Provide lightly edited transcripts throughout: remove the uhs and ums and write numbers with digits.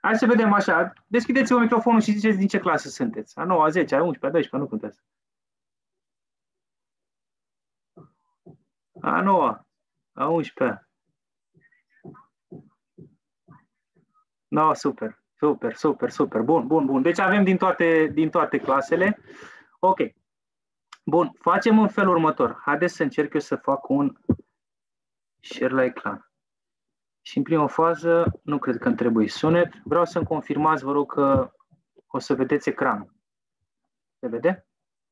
Hai să vedem așa. Deschideți-vă microfonul și ziceți din ce clasă sunteți. A 9, a 10, a 11, a 12, nu contează. A 9, a 11. No, super, super, super, super. Bun, bun, bun. Deci avem din toate clasele. Ok. Bun, facem în felul următor. Haideți să încerc eu să fac un share la ecran. Și în prima fază, nu cred că îmi trebuie sunet. Vreau să-mi confirmați, vă rog, că o să vedeți ecranul. Se vede?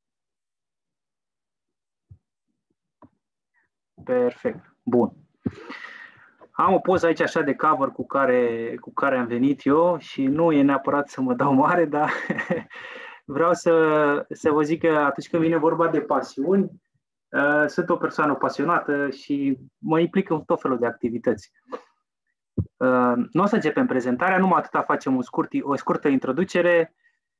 Perfect. Bun. Am o poză aici așa de cover cu care am venit eu și nu e neapărat să mă dau mare, dar vreau să vă zic că atunci când vine vorba de pasiuni, sunt o persoană pasionată și mă implic în tot felul de activități. Nu o să începem prezentarea, numai atâta facem o scurtă introducere.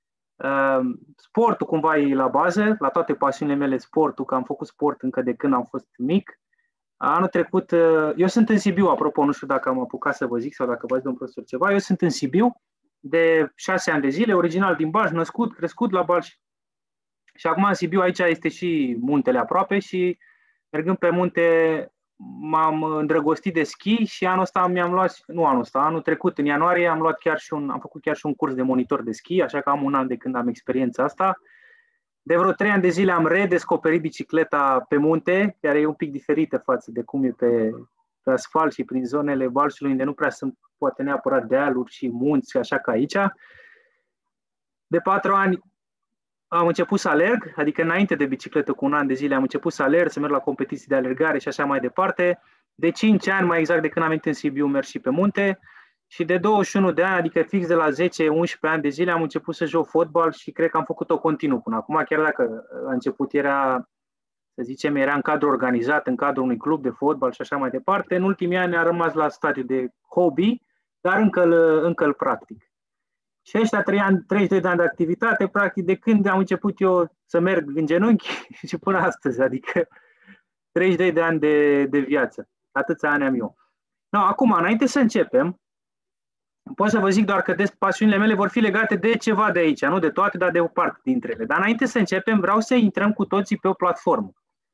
Sportul cumva e la bază, la toate pasiunile mele sportul, că am făcut sport încă de când am fost mic. Anul trecut, eu sunt în Sibiu, apropo, nu știu dacă am apucat să vă zic sau dacă v-ați domn profesor ceva, eu sunt în Sibiu de 6 ani de zile, original din Balș, născut, crescut la Balș. Și acum în Sibiu, aici este și muntele aproape și mergând pe munte m-am îndrăgostit de schi și anul trecut, în ianuarie, am făcut chiar și un curs de monitor de schi, așa că am un an de când am experiența asta. De vreo 3 ani de zile am redescoperit bicicleta pe munte, care e un pic diferită față de cum e pe asfalt și prin zonele Balșului, unde nu prea sunt poate neapărat dealuri și munți, așa ca aici. De 4 ani am început să alerg, adică înainte de bicicletă cu un an de zile am început să alerg, să merg la competiții de alergare și așa mai departe. De 5 ani, mai exact de când am venit în Sibiu, merg și pe munte. Și de 21 de ani, adică fix de la 10-11 ani de zile, am început să joc fotbal și cred că am făcut-o continuu până acum, chiar dacă la început era, să zicem, era în cadru organizat, în cadrul unui club de fotbal și așa mai departe. În ultimii ani a rămas la stadiu de hobby, dar încă îl practic. Și ăștia 32 de ani de activitate, practic, de când am început eu să merg în genunchi și până astăzi, adică 32 de ani de viață. Atâția ani am eu. No, acum, înainte să începem, pot să vă zic doar că pasiunile mele vor fi legate de ceva de aici, nu de toate, dar de o parte dintre ele. Dar înainte să începem, vreau să intrăm cu toții pe o platformă.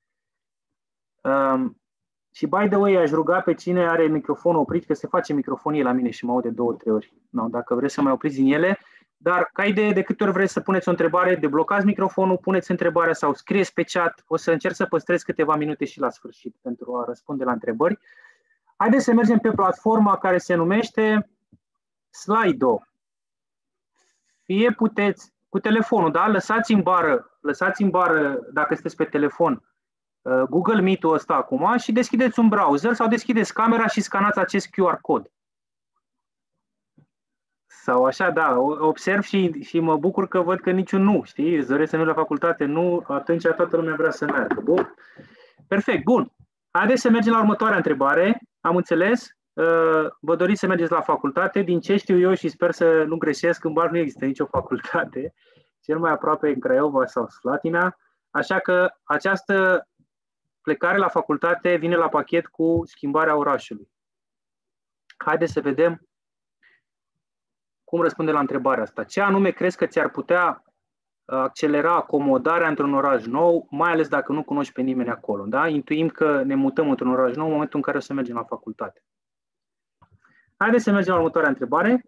Și by the way, aș ruga pe cine are microfonul oprit, că se face microfonie la mine și mă aude 2-3 ori. No, dacă vreți să mai opriți din ele, dar ca idee, de câte ori vreți să puneți o întrebare, deblocați microfonul, puneți întrebarea sau scrieți pe chat. O să încerc să păstrez câteva minute și la sfârșit pentru a răspunde la întrebări. Haideți să mergem pe platforma care se numește Slido. Fie puteți cu telefonul, da? Lăsați în bară dacă sunteți pe telefon Google Meet-ul ăsta acum și deschideți un browser sau deschideți camera și scanați acest QR cod. Sau așa, da, observ și mă bucur că văd că niciun nu, știi? Îți doresc să mergi la facultate, nu, atunci toată lumea vrea să meargă. Bun. Perfect, bun. Haideți să mergem la următoarea întrebare. Am înțeles? Vă doriți să mergeți la facultate. Din ce știu eu și sper să nu greșesc, în Bar nu există nicio facultate, cel mai aproape în Craiova sau Slatina. Așa că această plecare la facultate vine la pachet cu schimbarea orașului. Haideți să vedem cum răspunde la întrebarea asta. Ce anume crezi că ți-ar putea accelera acomodarea într-un oraș nou, mai ales dacă nu cunoști pe nimeni acolo? Da? Intuim că ne mutăm într-un oraș nou în momentul în care o să mergem la facultate. Haideți să mergem la următoarea întrebare.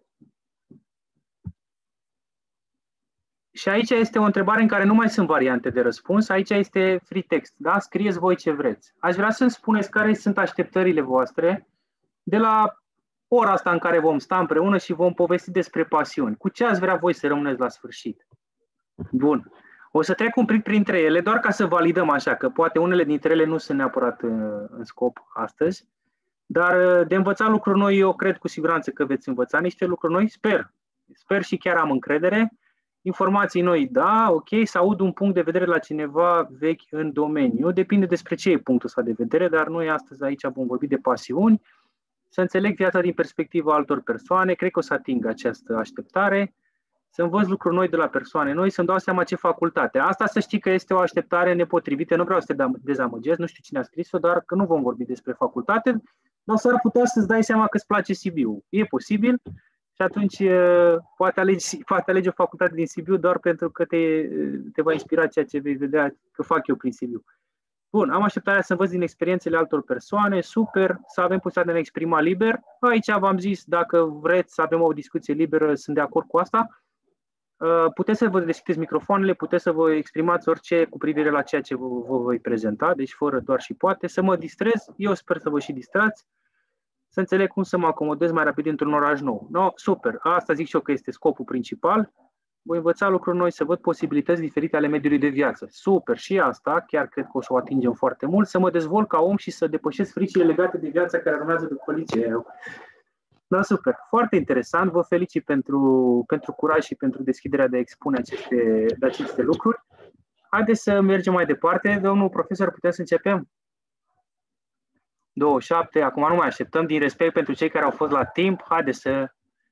Și aici este o întrebare în care nu mai sunt variante de răspuns. Aici este free text. Da? Scrieți voi ce vreți. Aș vrea să-mi spuneți care sunt așteptările voastre de la ora asta în care vom sta împreună și vom povesti despre pasiuni. Cu ce ați vrea voi să rămâneți la sfârșit? Bun. O să trec un pic printre ele, doar ca să validăm așa, că poate unele dintre ele nu sunt neapărat în scop astăzi, dar de învățat lucruri noi, eu cred cu siguranță că veți învăța niște lucruri noi, sper. Sper și chiar am încredere. Informații noi, da, ok, să aud un punct de vedere la cineva vechi în domeniu. Depinde despre ce e punctul ăsta de vedere, dar noi astăzi aici vom vorbi de pasiuni, să înțeleg viața din perspectiva altor persoane, cred că o să ating această așteptare, să învăț lucruri noi de la persoane noi, să-mi dau seama ce facultate. Asta să știi că este o așteptare nepotrivită, nu vreau să te dezamăgesc, nu știu cine a scris-o, dar că nu vom vorbi despre facultate, dar s-ar putea să-ți dai seama că îți place Sibiu. E posibil și atunci poate alegi o facultate din Sibiu doar pentru că te va inspira ceea ce vei vedea că fac eu prin Sibiu. Bun, am așteptarea să învăț din experiențele altor persoane, super, să avem posibilitatea de a ne exprima liber. Aici v-am zis, dacă vreți să avem o discuție liberă, sunt de acord cu asta. Puteți să vă deschideți microfoanele, puteți să vă exprimați orice cu privire la ceea ce vă voi prezenta, deci fără doar și poate, să mă distrez, eu sper să vă și distrați, să înțeleg cum să mă acomodez mai rapid într-un oraș nou. No, super, asta zic și eu că este scopul principal. Voi învăța lucruri noi, să văd posibilități diferite ale mediului de viață. Super, și asta, chiar cred că o să o atingem foarte mult, să mă dezvolt ca om și să depășesc fricile legate de viața care urmează după liceu. Da, super, foarte interesant, vă felicit pentru curaj și pentru deschiderea de a expune aceste lucruri. Haideți să mergem mai departe. Domnul profesor, putem să începem? 27, acum nu mai așteptăm, din respect pentru cei care au fost la timp, haideți să...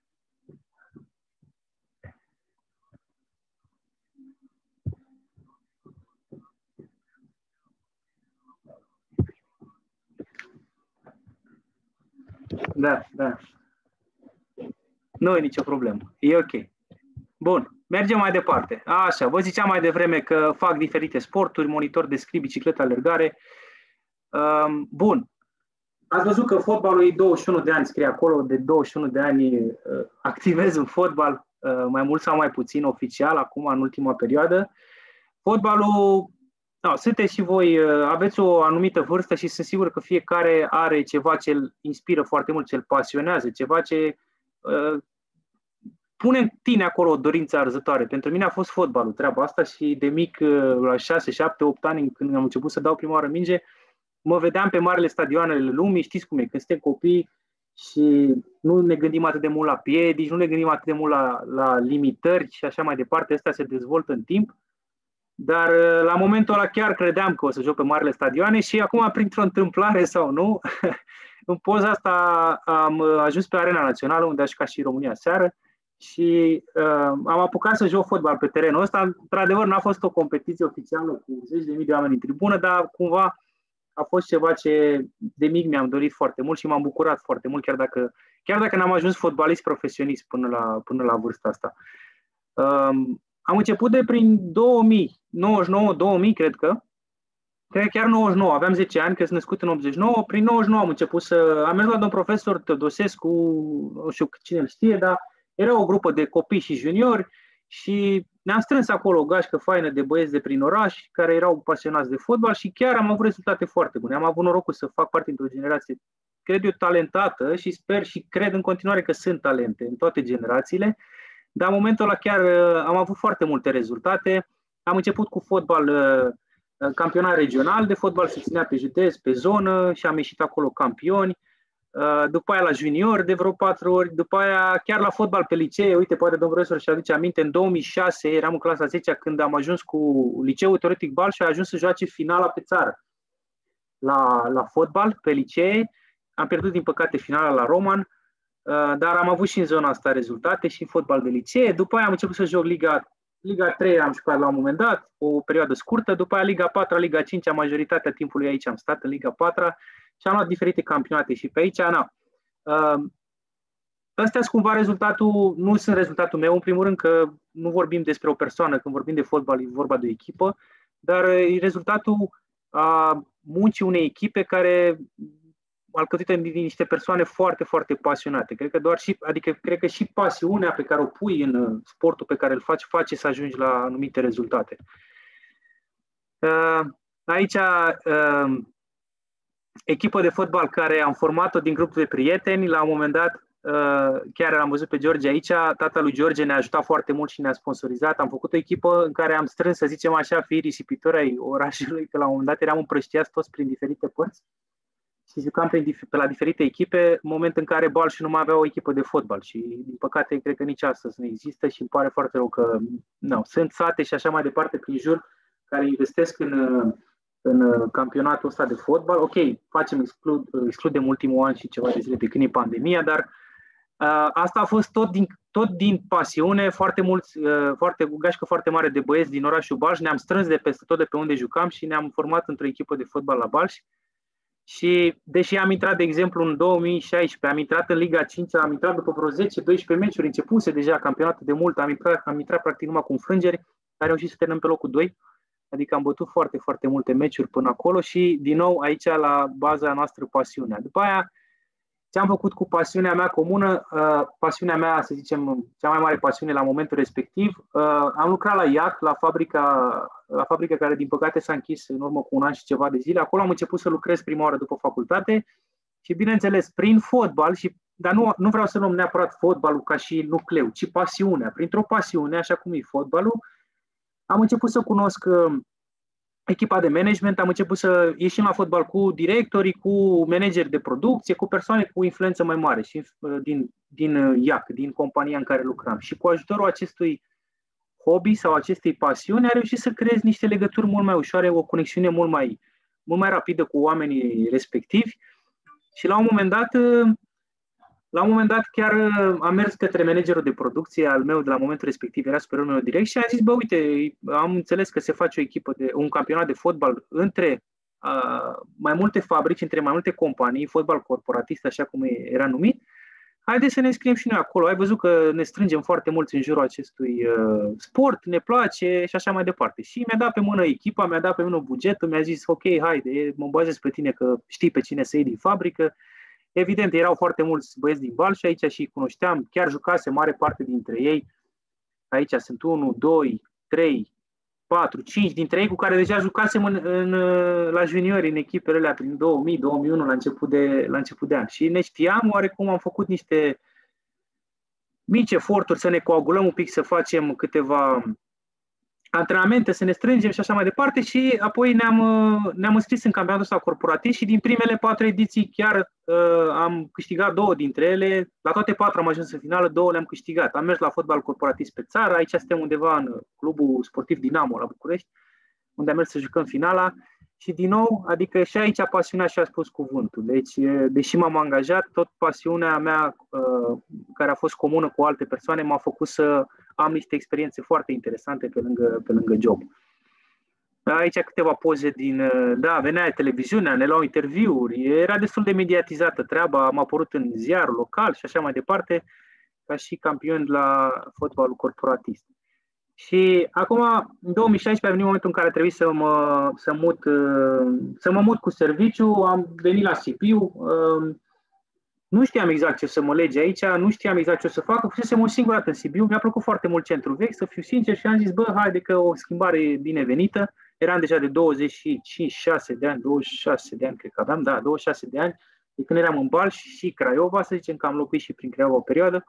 Da. Nu e nicio problemă. E ok. Bun. Mergem mai departe. Așa, vă ziceam mai devreme că fac diferite sporturi, monitor de schi, bicicletă, alergare. Bun. Ați văzut că fotbalul e 21 de ani, scrie acolo, de 21 de ani activez în fotbal, mai mult sau mai puțin oficial, acum în ultima perioadă. Fotbalul, sunteți și voi, aveți o anumită vârstă și sunt sigur că fiecare are ceva ce îl inspiră foarte mult, ce îl pasionează, ceva ce pune în tine acolo o dorință arzătoare. Pentru mine a fost fotbalul, treaba asta, și de mic, la 6, 7, 8 ani, când am început să dau prima oară minge, mă vedeam pe marele stadioanele lumii, știți cum e, când suntem copii și nu ne gândim atât de mult la piedici, nu ne gândim atât de mult la limitări și așa mai departe, astea se dezvoltă în timp. Dar la momentul ăla chiar credeam că o să joc pe marele stadioane și acum, printr-o întâmplare sau nu, în poza asta am ajuns pe Arena Națională, unde a jucat și România seară, și am apucat să joc fotbal pe terenul ăsta. Într-adevăr, n-a fost o competiție oficială cu 10.000 de oameni în tribună, dar cumva a fost ceva ce de mic mi-am dorit foarte mult și m-am bucurat foarte mult, chiar dacă n-am ajuns fotbalist profesionist până la vârsta asta. Am început de prin 2000, 99-2000, cred că chiar 99, aveam 10 ani, că sunt născut în 89, prin 99 am început am mers la domn profesor Teodosescu, nu știu cine îl știe, dar era o grupă de copii și juniori și ne-am strâns acolo o gașcă faină de băieți de prin oraș care erau pasionați de fotbal și chiar am avut rezultate foarte bune. Am avut norocul să fac parte dintr-o generație, cred eu, talentată și sper și cred în continuare că sunt talente în toate generațiile, dar în momentul ăla chiar am avut foarte multe rezultate. Am început cu fotbal, campionat regional de fotbal, se ținea pe județ, pe zonă și am ieșit acolo campioni. După aia la junior de vreo 4 ori, după aia chiar la fotbal pe licee. Uite, poate domnul profesor și aduce aminte, în 2006 eram în clasa 10 când am ajuns cu Liceul Teoretic Balș și a ajuns să joace finala pe țară la fotbal pe licee. Am pierdut din păcate finala la Roman, dar am avut și în zona asta rezultate și în fotbal de licee. După aia am început să joc Liga 3, am jucat la un moment dat, o perioadă scurtă, după aia Liga 4, Liga 5, majoritatea timpului aici am stat în Liga 4 și am luat diferite campionate și pe aici, astea sunt cumva nu sunt rezultatul meu, în primul rând că nu vorbim despre o persoană, când vorbim de fotbal e vorba de o echipă, dar e rezultatul muncii unei echipe care alcătuită din niște persoane foarte, foarte pasionate. Cred că și pasiunea pe care o pui în sportul pe care îl faci face să ajungi la anumite rezultate. Aici, echipă de fotbal care am format-o din grupul de prieteni, la un moment dat, chiar am văzut pe George aici, tata lui George ne-a ajutat foarte mult și ne-a sponsorizat. Am făcut o echipă în care am strâns, să zicem așa, fiii risipitori ai orașului, că la un moment dat eram împrăștiați toți prin diferite părți și jucam pe la diferite echipe, în moment în care Balșul nu mai avea o echipă de fotbal și, din păcate, cred că nici astăzi nu există și îmi pare foarte rău că sunt sate și așa mai departe prin jur care investesc în campionatul ăsta de fotbal. Ok, excludem ultimul an și ceva de zile de când e pandemia, dar asta a fost tot din pasiune, o gașcă foarte mare de băieți din orașul Balș, ne-am strâns de peste tot de pe unde jucam și ne-am format într-o echipă de fotbal la Balș. Și deși am intrat, de exemplu, în 2016, am intrat în Liga 5, am intrat după vreo 10-12 meciuri, începuse deja campionatul de mult, am intrat practic numai cu înfrângeri, am reușit să terminăm pe locul 2, adică am bătut foarte, foarte multe meciuri până acolo și, din nou, aici la baza noastră pasiunea. După aia, ce am făcut cu pasiunea mea comună, pasiunea mea, să zicem, cea mai mare pasiune la momentul respectiv, am lucrat la IAC, la fabrica care, din păcate, s-a închis în urmă cu un an și ceva de zile. Acolo am început să lucrez prima oară după facultate și, bineînțeles, prin fotbal, dar nu vreau să luăm neapărat fotbalul ca și nucleu, ci pasiunea. Printr-o pasiune, așa cum e fotbalul, am început să cunosc echipa de management, am început să ieșim la fotbal cu directorii, cu manageri de producție, cu persoane cu influență mai mare și din IAC, din compania în care lucram. Și cu ajutorul acestui hobby sau acestei pasiuni, a reușit să creez niște legături mult mai ușoare, o conexiune mult mai rapidă cu oamenii respectivi. Și la un moment dat chiar am mers către managerul de producție al meu de la momentul respectiv, era superiorul meu direct și am zis, bă, uite, am înțeles că se face un campionat de fotbal între mai multe fabrici, între mai multe companii, fotbal corporatist, așa cum era numit. Haideți să ne înscriem și noi acolo. Ai văzut că ne strângem foarte mulți în jurul acestui sport, ne place și așa mai departe. Și mi-a dat pe mână echipa, mi-a dat pe mână bugetul, mi-a zis, ok, haide, mă bazez pe tine că știi pe cine să iei din fabrică. Evident, erau foarte mulți băieți din Val și aici și cunoșteam, chiar jucase mare parte dintre ei. Aici sunt 1, 2, 3, 4, 5 dintre ei cu care deja jucasem la juniori în echipele alea prin 2000-2001 la început de an. Și ne știam, oarecum am făcut niște mici eforturi să ne coagulăm un pic, să facem câteva antrenamente, să ne strângem și așa mai departe și apoi ne-am înscris în campionatul ăsta corporatist și din primele 4 ediții chiar am câștigat 2 dintre ele. La toate 4 am ajuns în finală, 2 le-am câștigat. Am mers la fotbal corporatist pe țară, aici suntem undeva în clubul sportiv Dinamo la București, unde am mers să jucăm finala și din nou, adică și aici pasiunea și-a spus cuvântul. Deci, deși m-am angajat, tot pasiunea mea, care a fost comună cu alte persoane, m-a făcut să am niște experiențe foarte interesante pe lângă job. Aici câteva poze venea televiziunea, ne luau interviuri, era destul de mediatizată treaba, am apărut în ziarul local și așa mai departe, ca și campion la fotbalul corporatist. Și acum, în 2016, a venit momentul în care a trebuit să mă mut cu serviciu, am venit la Sibiu, nu știam exact ce să mă lege aici, nu știam exact ce o să fac, fusesem o singură dată în Sibiu, mi-a plăcut foarte mult centrul vechi, să fiu sincer, și am zis, bă, haide că o schimbare binevenită, eram deja de 26 de ani, cred că aveam, 26 de ani, de când eram în Balș și Craiova, să zicem că am locuit și prin Craiova o perioadă.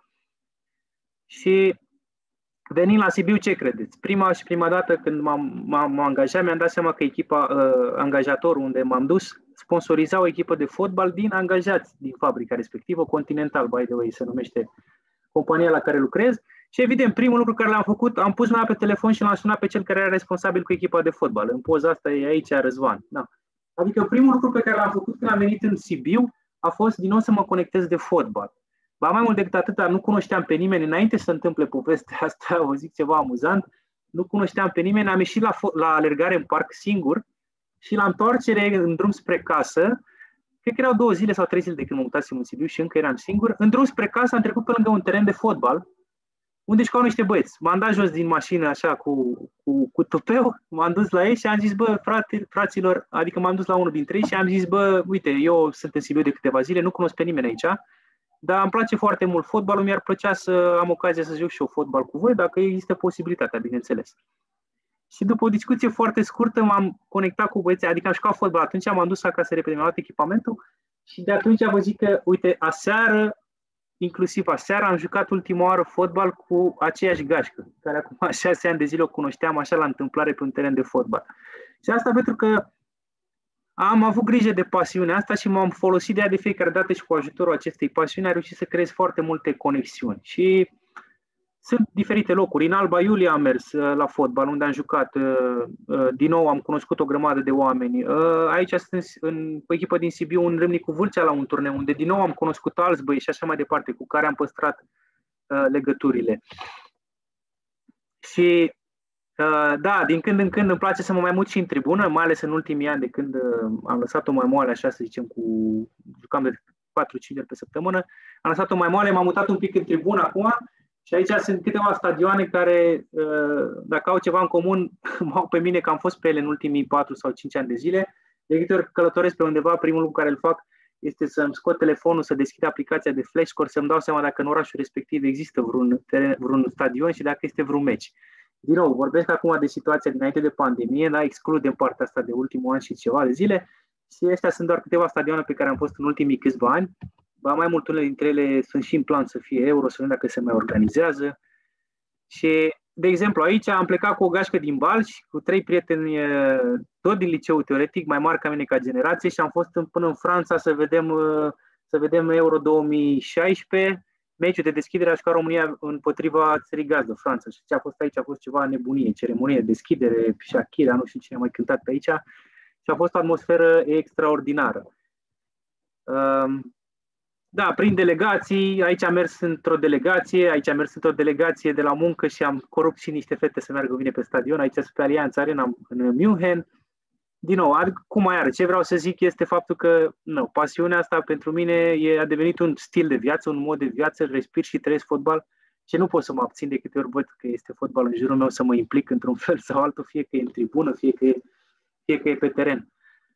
Și venind la Sibiu, ce credeți? Prima dată când m-am angajat, mi-am dat seama că echipa, angajatorul unde m-am dus, sponsoriza o echipă de fotbal din angajați din fabrica respectivă, Continental, by the way, se numește compania la care lucrez. Și evident, primul lucru care l-am făcut, am pus mâna pe telefon și l-am sunat pe cel care era responsabil cu echipa de fotbal. În poza asta e aici Răzvan. Da. Adică primul lucru pe care l-am făcut când am venit în Sibiu a fost din nou să mă conectez de fotbal. Ba mai mult decât atât, nu cunoșteam pe nimeni, înainte să se întâmple povestea asta, o zic ceva amuzant, nu cunoșteam pe nimeni, am ieșit la alergare în parc singur și la întoarcere în drum spre casă, cred că erau 2 zile sau 3 zile de când mă mutasem în Sibiu și încă eram singur, în drum spre casă am trecut pe lângă un teren de fotbal, unde jucau niște băieți. M-am dat jos din mașină așa cu tupeu, m-am dus la ei și am zis, bă, fraților, adică m-am dus la unul dintre ei și am zis, bă, uite, eu sunt în Sibiu de câteva zile, nu cunosc pe nimeni aici, dar îmi place foarte mult fotbalul, mi-ar plăcea să am ocazia să joc și eu fotbal cu voi, dacă există posibilitatea, bineînțeles. Și după o discuție foarte scurtă m-am conectat cu băieții, adică am jucat fotbal, atunci m-am dus acasă repede, mi-am luat echipamentul și de atunci vă zic că, uite, inclusiv aseară, am jucat ultima oară fotbal cu aceeași gașcă, care acum 6 ani de zile o cunoșteam așa la întâmplare pe un teren de fotbal. Și asta pentru că am avut grijă de pasiunea asta și m-am folosit de ea de fiecare dată și cu ajutorul acestei pasiuni am reușit să creez foarte multe conexiuni. Și sunt diferite locuri. În Alba Iulia am mers la fotbal, unde am jucat. Din nou am cunoscut o grămadă de oameni. Aici sunt în echipă din Sibiu, în Râmnicu Vâlcea, la un turneu, unde din nou am cunoscut alți băieți și așa mai departe, cu care am păstrat legăturile. Și Da, din când în când îmi place să mă mai mut și în tribună, mai ales în ultimii ani de când am lăsat-o mai moale, așa să zicem, jucam de 4-5 ori pe săptămână, am lăsat-o mai moale, m-am mutat un pic în tribună acum și aici sunt câteva stadioane care, dacă au ceva în comun, m-au pe mine că am fost pe ele în ultimii 4 sau 5 ani de zile. De câte ori călătoresc pe undeva, primul lucru care îl fac este să-mi scot telefonul, să deschid aplicația de Flashscore, să-mi dau seama dacă în orașul respectiv există vreun stadion și dacă este vreun meci. Din nou, vorbesc acum de situația dinainte de pandemie, da, excludem partea asta de ultimul an și ceva de zile și astea sunt doar câteva stadioane pe care am fost în ultimii câțiva ani. Ba mai mult, unele dintre ele sunt și în plan să fie euro, să vedem dacă se mai organizează. Și, de exemplu, aici am plecat cu o gașcă din Balci, cu 3 prieteni tot din liceu teoretic, mai mari ca mine ca generație și am fost până în Franța să vedem Euro 2016, meciul de deschidere a jucat România împotriva țării gazdă, Franța. Și ce a fost aici a fost ceva nebunie, ceremonie de deschidere, Shakira, nu știu cine a mai cântat pe aici și a fost o atmosferă extraordinară. Da, prin delegații, aici am mers într-o delegație de la muncă și am corupt și niște fete să meargă cu mine pe stadion, aici sunt pe Allianz Arena în München. Din nou, cum mai are? Ce vreau să zic este faptul că pasiunea asta pentru mine a devenit un stil de viață, un mod de viață, respir și trăiesc fotbal și nu pot să mă abțin de câte ori văd că este fotbal în jurul meu să mă implic într-un fel sau altul, fie că e în tribună, fie că e pe teren.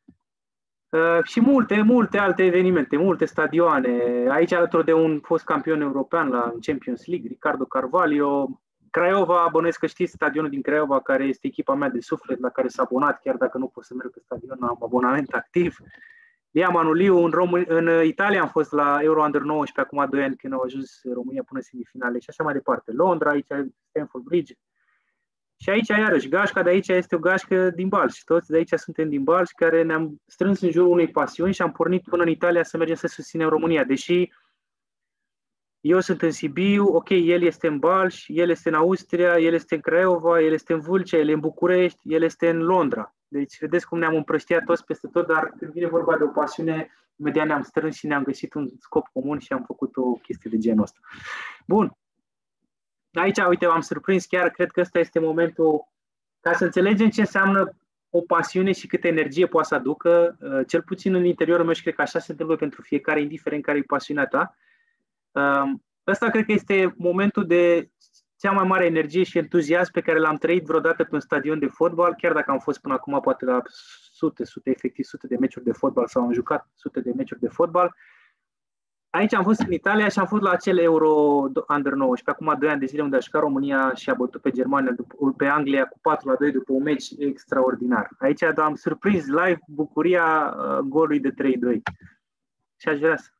Și multe alte evenimente, multe stadioane. Aici alături de un fost campion european la Champions League, Ricardo Carvalho. Craiova, bănuiesc că știți stadionul din Craiova, care este echipa mea de suflet, la care s-a abonat, chiar dacă nu pot să merg pe stadion, am abonament activ. Lia Manuliu, în Italia am fost la Euro Under 19 acum 2 ani când au ajuns România până semifinale și așa mai departe. Londra, aici Stamford Bridge. Și aici, iarăși, gașca de aici este o gașcă din Balci. Toți de aici suntem din Balci, care ne-am strâns în jurul unei pasiuni și am pornit până în Italia să mergem să susținem România. Deși eu sunt în Sibiu, ok, el este în Balci, el este în Austria, el este în Craiova, el este în Vâlcea, el e în București, el este în Londra. Deci vedeți cum ne-am împrăștiat toți peste tot, dar când vine vorba de o pasiune, imediat ne-am strâns și ne-am găsit un scop comun și am făcut o chestie de genul ăsta. Bun. Aici, uite, m-am surprins chiar, cred că ăsta este momentul ca să înțelegem ce înseamnă o pasiune și câtă energie poate să aducă, cel puțin în interiorul meu și cred că așa se întâmplă pentru fiecare, indiferent care e pasiunea ta. Ăsta cred că este momentul de cea mai mare energie și entuziasm pe care l-am trăit vreodată pe un stadion de fotbal, chiar dacă am fost până acum poate la efectiv sute de meciuri de fotbal sau am jucat sute de meciuri de fotbal. Aici am fost în Italia și am fost la acel Euro Under 19, acum 2 ani de zile, unde a jucat România și a bătut pe Germania, pe Anglia cu 4-2 după un meci extraordinar. Aici am surprins live bucuria golului de 3-2. Și aș vrea să...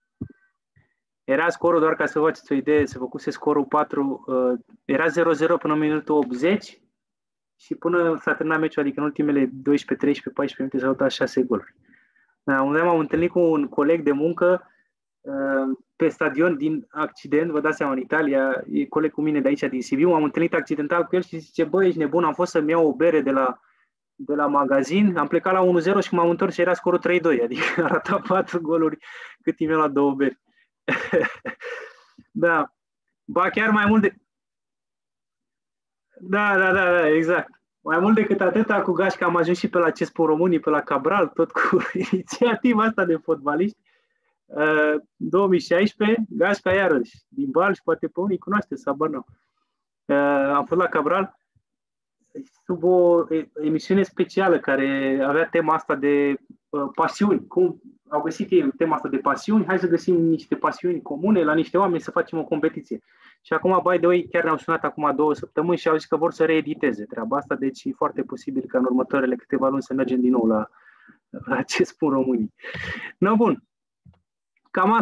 Era scorul, doar ca să vă faceți o idee, se făcuse scorul 4, era 0-0 până în minutul 80 și până s-a terminat meciul, adică în ultimele 12, 13, 14 minute s-au dat 6 goluri. Unde m-am întâlnit cu un coleg de muncă pe stadion din accident, vă dați seama, în Italia, e coleg cu mine de aici, din Sibiu, m-am întâlnit accidental cu el și zice, băi, ești nebun, am fost să-mi iau o bere de la magazin, am plecat la 1-0 și m-am întors și era scorul 3-2, adică arăta 4 goluri cât timp la 2 beri. Da, ba chiar mai mult de... Da, exact. Mai mult decât atâta, cu gașca am ajuns și pe la CSPO Românii, pe la Cabral, tot cu inițiativa asta de fotbaliști. 2016, gașca iarăși, din Balci, poate pe unii cunoaște, sabar n-au. Am fost la Cabral sub o emisiune specială care avea tema asta de pasiuni. Cum au găsit ei tema asta de pasiuni? Hai să găsim niște pasiuni comune la niște oameni să facem o competiție. Și acum, by the way, chiar ne-au sunat acum 2 săptămâni și au zis că vor să reediteze treaba asta, deci e foarte posibil ca în următoarele câteva luni să mergem din nou la ce spun românii. No, bun. Cam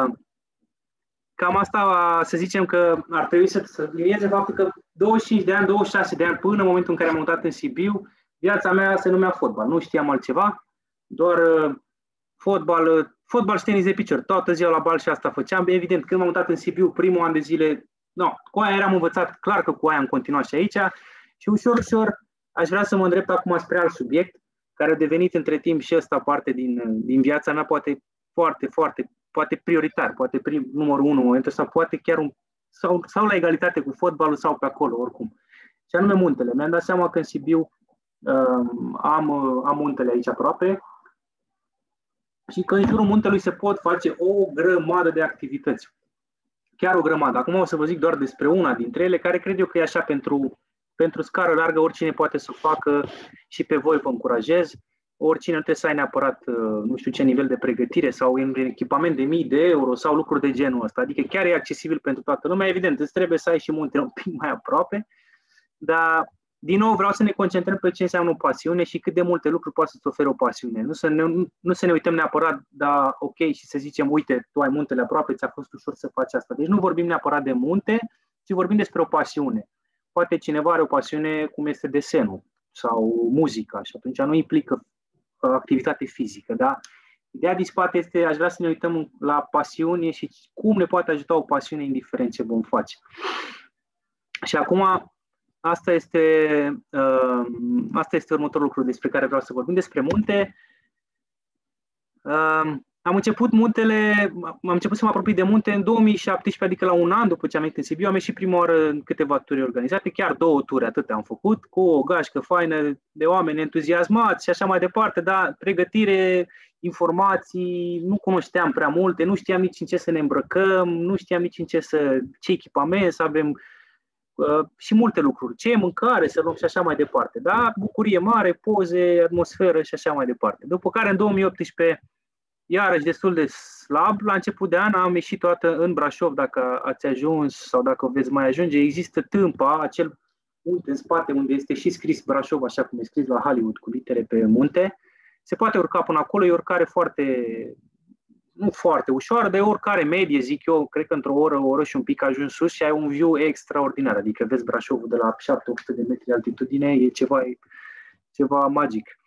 asta, să zicem că ar trebui să sublinieze faptul că 25 de ani, 26 de ani, până în momentul în care am mutat în Sibiu, viața mea se numea fotbal. Nu știam altceva, doar fotbal și tenis de picior. Toată ziua la bal și asta făceam. Evident, când m-am mutat în Sibiu, primul an de zile, cu aia eram învățat, clar că cu aia am continuat și aici. Și ușor, aș vrea să mă îndrept acum spre alt subiect, care a devenit între timp și ăsta parte din viața mea, poate poate prioritar, poate numărul 1 în momentul ăsta, poate chiar sau la egalitate cu fotbalul sau pe acolo, oricum. și anume muntele. Mi-am dat seama că în Sibiu am muntele aici aproape și că în jurul muntelui se pot face o grămadă de activități. Chiar o grămadă. Acum o să vă zic doar despre una dintre ele, care cred eu că e așa pentru scară largă, oricine poate să o facă și pe voi vă încurajez. Oricine nu trebuie să ai neapărat nu știu ce nivel de pregătire sau un echipament de mii de euro sau lucruri de genul ăsta. Adică chiar e accesibil pentru toată lumea. Evident, îți trebuie să ai și muntele un pic mai aproape, dar din nou vreau să ne concentrăm pe ce înseamnă o pasiune și cât de multe lucruri poate să-ți ofere o pasiune. Nu să ne uităm neapărat, da, ok, și să zicem, uite, tu ai muntele aproape, ți-a fost ușor să faci asta. Deci nu vorbim neapărat de munte, ci vorbim despre o pasiune. Poate cineva are o pasiune cum este desenul sau muzica și atunci nu implică activitate fizică. Da? Ideea din spate este, aș vrea să ne uităm la pasiune și cum ne poate ajuta o pasiune indiferent ce vom face. Și acum, asta este următorul lucru despre care vreau să vorbim, despre munte. Am început să mă apropii de munte în 2017, adică la un an după ce am venit în Sibiu, am ieșit prima oară în câteva turi organizate, chiar 2 turi, atât am făcut, cu o gașcă faină de oameni entuziasmați și așa mai departe, dar pregătire, informații, nu cunoșteam prea multe, nu știam nici în ce să ne îmbrăcăm, nu știam nici în ce echipament să avem și multe lucruri, ce mâncare să luăm și așa mai departe, da? Bucurie mare, poze, atmosferă și așa mai departe. După care în 2018 iarăși destul de slab, la început de an am ieșit toată în Brașov, dacă ați ajuns sau dacă veți mai ajunge, există Tâmpa, acel munte în spate unde este și scris Brașov, așa cum e scris la Hollywood, cu litere pe munte. Se poate urca până acolo, e o urcare nu foarte ușoară, dar e o urcare medie, zic eu, cred că într-o oră și un pic ajungi sus și ai un view extraordinar, adică vezi Brașovul de la 700-800 de metri altitudine, e ceva magic.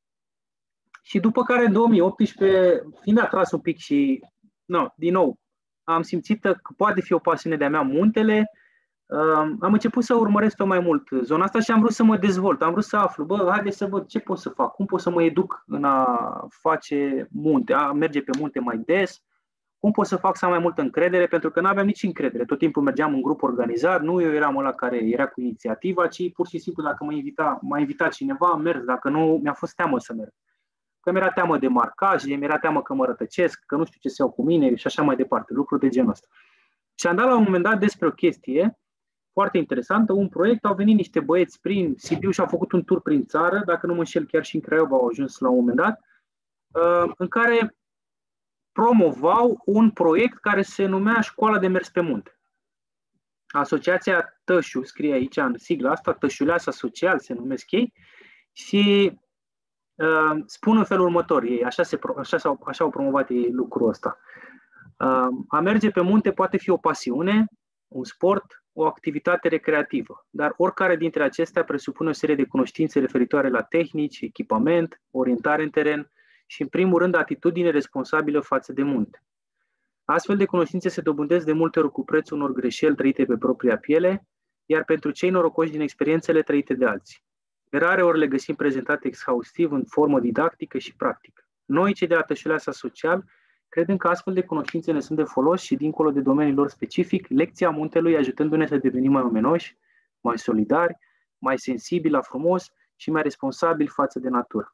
Și după care în 2018, fiind atras un pic și, din nou, am simțit că poate fi o pasiune de-a mea muntele, am început să urmăresc tot mai mult zona asta și am vrut să mă dezvolt, am vrut să aflu, haide să văd ce pot să fac, cum pot să mă educ în a face munte, a merge pe munte mai des, cum pot să fac să am mai multă încredere, pentru că nu aveam nici încredere, tot timpul mergeam în grup organizat, nu eu eram ăla care era cu inițiativa, ci pur și simplu dacă m-a invitat cineva, am mers, dacă nu, mi-a fost teamă să merg. Că mi-era teamă de marcaje, mi-era teamă că mă rătăcesc, că nu știu ce să iau cu mine și așa mai departe, lucruri de genul ăsta. Și am dat la un moment dat despre o chestie foarte interesantă, un proiect, au venit niște băieți prin Sibiu și au făcut un tur prin țară, dacă nu mă înșel chiar și în Craiova au ajuns la un moment dat, în care promovau un proiect care se numea Școala de Mers pe Munte. Asociația Tășu, scrie aici în sigla asta, Tășuleasa Social se numesc ei, și spun în felul următor, ei, așa au promovat ei lucrul ăsta. A merge pe munte poate fi o pasiune, un sport, o activitate recreativă, dar oricare dintre acestea presupune o serie de cunoștințe referitoare la tehnici, echipament, orientare în teren și, în primul rând, atitudine responsabilă față de munte. Astfel de cunoștințe se dobândesc de multe ori cu prețul unor greșeli trăite pe propria piele, iar pentru cei norocoși din experiențele trăite de alții. Rare ori le găsim prezentate exhaustiv în formă didactică și practică. Noi, cei de la Tășuleasa Social, credem că astfel de cunoștințe ne sunt de folos și, dincolo de domeniul lor specific, lecția muntelui ajutându-ne să devenim mai omenoși, mai solidari, mai sensibili la frumos și mai responsabili față de natură.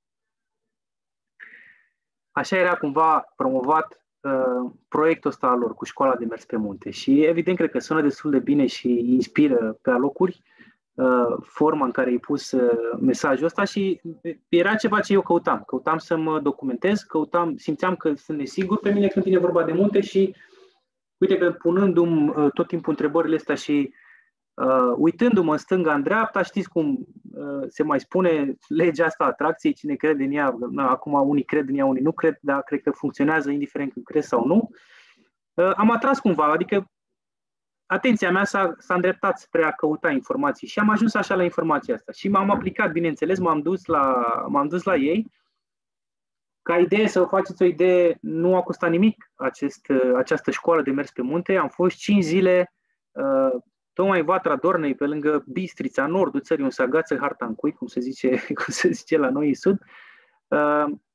Așa era cumva promovat proiectul ăsta al lor cu Școala de Mers pe Munte și evident cred că sună destul de bine și inspiră pe alocuri forma în care ai pus mesajul ăsta și era ceva ce eu căutam. Căutam să mă documentez, simțeam că sunt nesigur pe mine când vine vorba de munte și uite că punându-mi tot timpul întrebările astea și uitându-mă în stânga, în dreapta, știți cum se mai spune legea asta a atracției, cine crede în ea, acum unii cred în ea, unii nu cred, dar cred că funcționează indiferent când crezi sau nu. Am atras cumva, adică atenția mea s-a îndreptat spre a căuta informații și am ajuns așa la informația asta. Și m-am aplicat, bineînțeles, m-am dus la ei. Ca idee, să faceți o idee, nu a costat nimic această școală de mers pe munte. Am fost 5 zile, tocmai în Vatra Dornei, pe lângă Bistrița, nordul țării, un se agață harta în cui, cum se zice la noi în sud.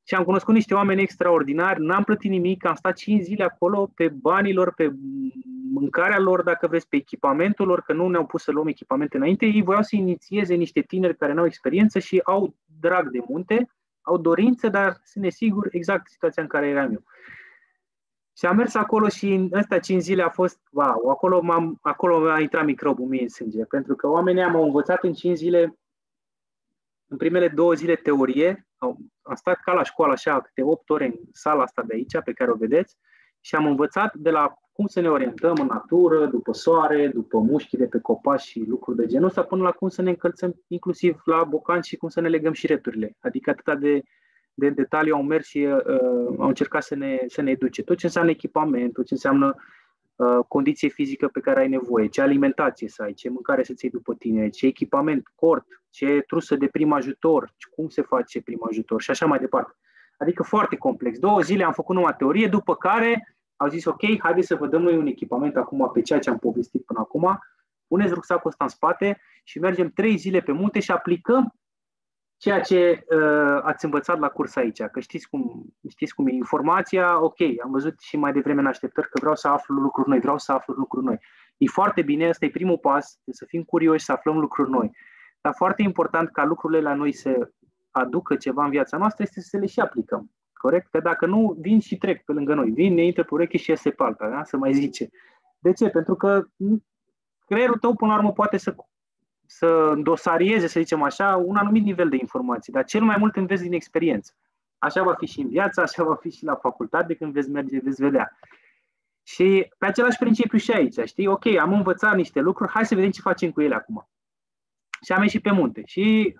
Și am cunoscut niște oameni extraordinari, n-am plătit nimic, am stat 5 zile acolo pe banii lor, pe mâncarea lor, dacă vreți, pe echipamentul lor, că nu ne-au pus să luăm echipamente înainte. Ei voiau să inițieze niște tineri care nu au experiență și au drag de munte, au dorință, dar sunt nesigur exact situația în care eram eu. Și am mers acolo și în astea 5 zile a fost, wow, acolo a intrat microbul mie în sânge, pentru că oamenii m-au învățat în 5 zile, în primele 2 zile teorie, am stat ca la școală așa, câte 8 ore în sala asta de aici, pe care o vedeți, și am învățat de la cum să ne orientăm în natură, după soare, după mușchi de pe copaci și lucruri de genul ăsta, până la cum să ne încălțăm inclusiv la bocan și cum să ne legăm șireturile. Adică atâta de detaliu au mers și au încercat să ne educe. Tot ce înseamnă echipament, tot ce înseamnă condiție fizică pe care ai nevoie, ce alimentație să ai, ce mâncare să-ți iei după tine, ce echipament, cort, ce trusă de prim ajutor, cum se face prim ajutor și așa mai departe. Adică foarte complex. 2 zile am făcut numai teorie, după care au zis ok, haideți să vă dăm noi un echipament acum pe ceea ce am povestit până acum, puneți rucsacul ăsta în spate și mergem 3 zile pe munte și aplicăm ceea ce ați învățat la curs aici, că știți cum e informația, ok, am văzut și mai devreme în așteptări că vreau să aflu lucruri noi, E foarte bine, ăsta e primul pas, să fim curioși, să aflăm lucruri noi. Dar foarte important ca lucrurile la noi să aducă ceva în viața noastră este să le și aplicăm, corect? Că dacă nu, vin și trec pe lângă noi, vin, ne intră pe ureche și iese pe alta, da? Să mai zice. De ce? Pentru că creierul tău, până la urmă, poate să dosarieze, să zicem așa, un anumit nivel de informații, dar cel mai mult înveți din experiență. Așa va fi și în viață, așa va fi și la facultate, când veți merge, veți vedea. Și pe același principiu și aici, știi? Ok, am învățat niște lucruri, hai să vedem ce facem cu ele acum. Și am ieșit pe munte și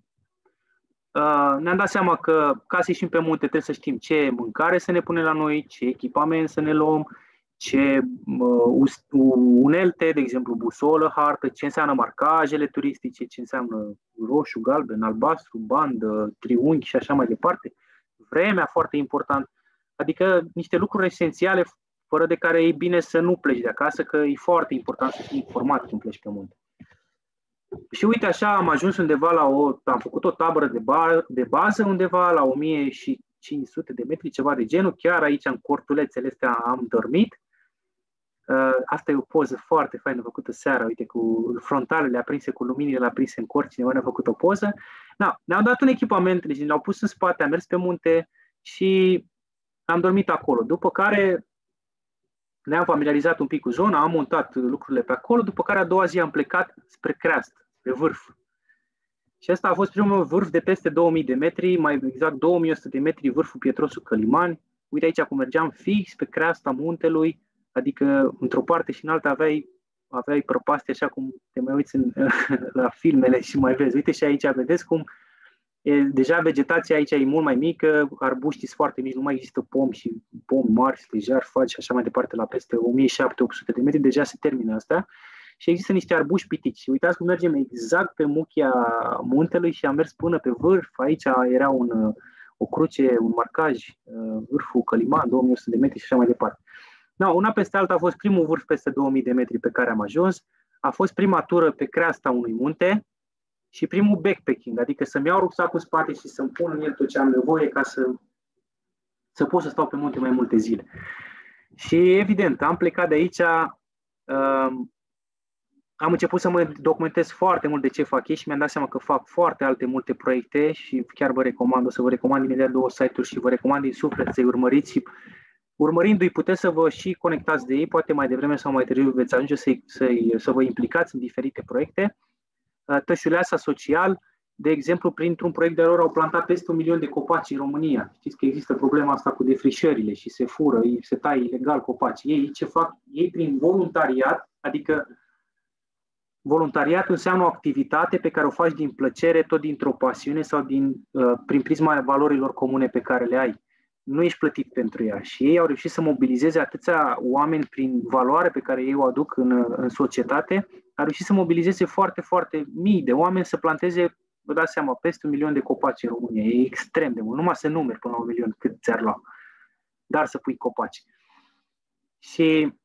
ne-am dat seama că ca să ieșim pe munte trebuie să știm ce mâncare să ne punem la noi, ce echipament să ne luăm, ce unelte, de exemplu busolă, hartă, ce înseamnă marcajele turistice, ce înseamnă roșu, galben, albastru, bandă, triunghi și așa mai departe. Vremea foarte important, adică niște lucruri esențiale fără de care e bine să nu pleci de acasă, că e foarte important să fii informat când pleci pe munte. Și uite așa, am ajuns undeva am făcut o tabără de bază undeva la 1500 de metri, ceva de genul, chiar aici în cortulețele astea am dormit. Asta e o poză foarte faină făcută seara, uite, cu frontalele aprinse, cu luminile aprinse în cort, cineva ne-a făcut o poză. Ne-au dat un echipament, deci ne-au pus în spate, am mers pe munte și am dormit acolo. După care ne-am familiarizat un pic cu zona, am montat lucrurile pe acolo, după care a doua zi am plecat spre creastă, pe vârf. Și ăsta a fost primul vârf de peste 2000 de metri, mai exact 2100 de metri, vârful Pietrosul Călimani. Uite aici cum mergeam fix pe creasta muntelui, adică într-o parte și în alta aveai prăpaste așa cum te mai uiți la filmele și mai vezi. Uite și aici vedeți cum deja vegetația aici e mult mai mică, arbuștii sunt foarte mici, nu mai există pomi și pomi mari, stejar, faci și așa mai departe la peste 1700 de metri, deja se termină asta. Și există niște arbuși pitici. Și uitați cum mergem exact pe muchia muntelui și am mers până pe vârf. Aici era o cruce, un marcaj, vârful Căliman, 2100 de metri și așa mai departe. Una peste alta a fost primul vârf peste 2000 de metri pe care am ajuns. A fost prima tură pe creasta unui munte și primul backpacking, adică să-mi iau rucsacul în spate și să-mi pun în el tot ce am nevoie ca să pot să stau pe munte mai multe zile. Și evident, am plecat de aici, am început să mă documentez foarte mult de ce fac ei și mi-am dat seama că fac foarte multe proiecte și chiar o să vă recomand imediat 2 site-uri și vă recomand din suflet să-i urmăriți și urmărindu-i puteți să vă și conectați de ei, poate mai devreme sau mai târziu veți ajunge să vă implicați în diferite proiecte. Tășuleasa Social, de exemplu, printr-un proiect de lor au plantat peste 1 milion de copaci în România. Știți că există problema asta cu defrișările și se fură, se taie ilegal copaci. Ei ce fac? Ei prin voluntariat, adică voluntariat înseamnă o activitate pe care o faci din plăcere, tot dintr-o pasiune sau prin prisma valorilor comune pe care le ai. Nu ești plătit pentru ea și ei au reușit să mobilizeze atâția oameni prin valoare pe care ei o aduc în societate, au reușit să mobilizeze foarte mii de oameni să planteze, vă dați seama, peste 1 milion de copaci în România. E extrem de mult, numai să numeri până la 1 milion cât ți-ar lua, dar să pui copaci. Și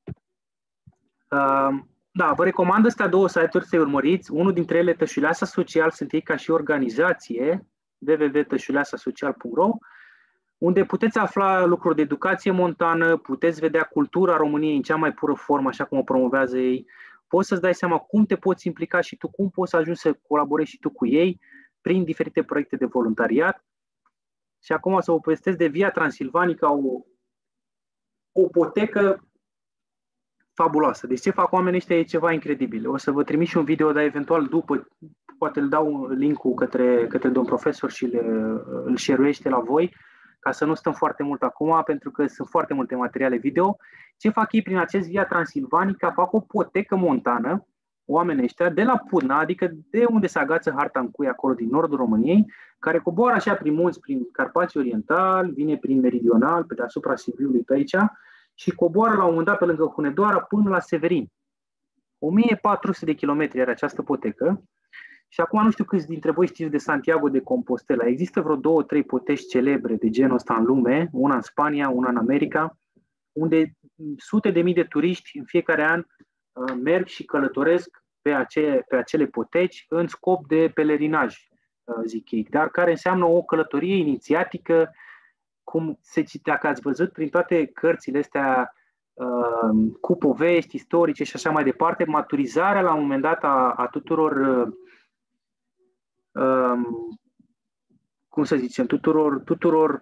vă recomand astea 2 site-uri să urmăriți. Unul dintre ele, Tășuleasa Social, sunt ei ca și organizație, www.tășuleasasocial.ro. unde puteți afla lucruri de educație montană, puteți vedea cultura României în cea mai pură formă, așa cum o promovează ei, poți să-ți dai seama cum te poți implica și tu, cum poți să ajungi să colaborezi și tu cu ei prin diferite proiecte de voluntariat. Și acum o să vă povestesc de Via Transilvanica, o potecă fabuloasă. Deci ce fac oamenii ăștia e ceva incredibil. O să vă trimit și un video, dar eventual după, poate îl dau link-ul către domn profesor și îl share-uiește la voi, ca să nu stăm foarte mult acum, pentru că sunt foarte multe materiale video. Ce fac ei prin acest Via Transilvanica? Fac o potecă montană, oamenii ăștia, de la Pudna, adică de unde se agață harta în cui, acolo din nordul României, care coboară așa prin munți, prin Carpații Oriental, vine prin Meridional, pe deasupra Sibiului pe aici, și coboară la un moment dat pe lângă Hunedoara până la Severin. 1400 de kilometri are această potecă. Și acum nu știu câți dintre voi știți de Santiago de Compostela. Există vreo 2-3 potești celebre de genul ăsta în lume, una în Spania, una în America, unde sute de mii de turiști în fiecare an merg și călătoresc pe acele poteci în scop de pelerinaj, zic ei, dar care înseamnă o călătorie inițiatică, cum se citea, că ați văzut prin toate cărțile astea cu povești istorice și așa mai departe, maturizarea la un moment dat a tuturor, cum să zicem, tuturor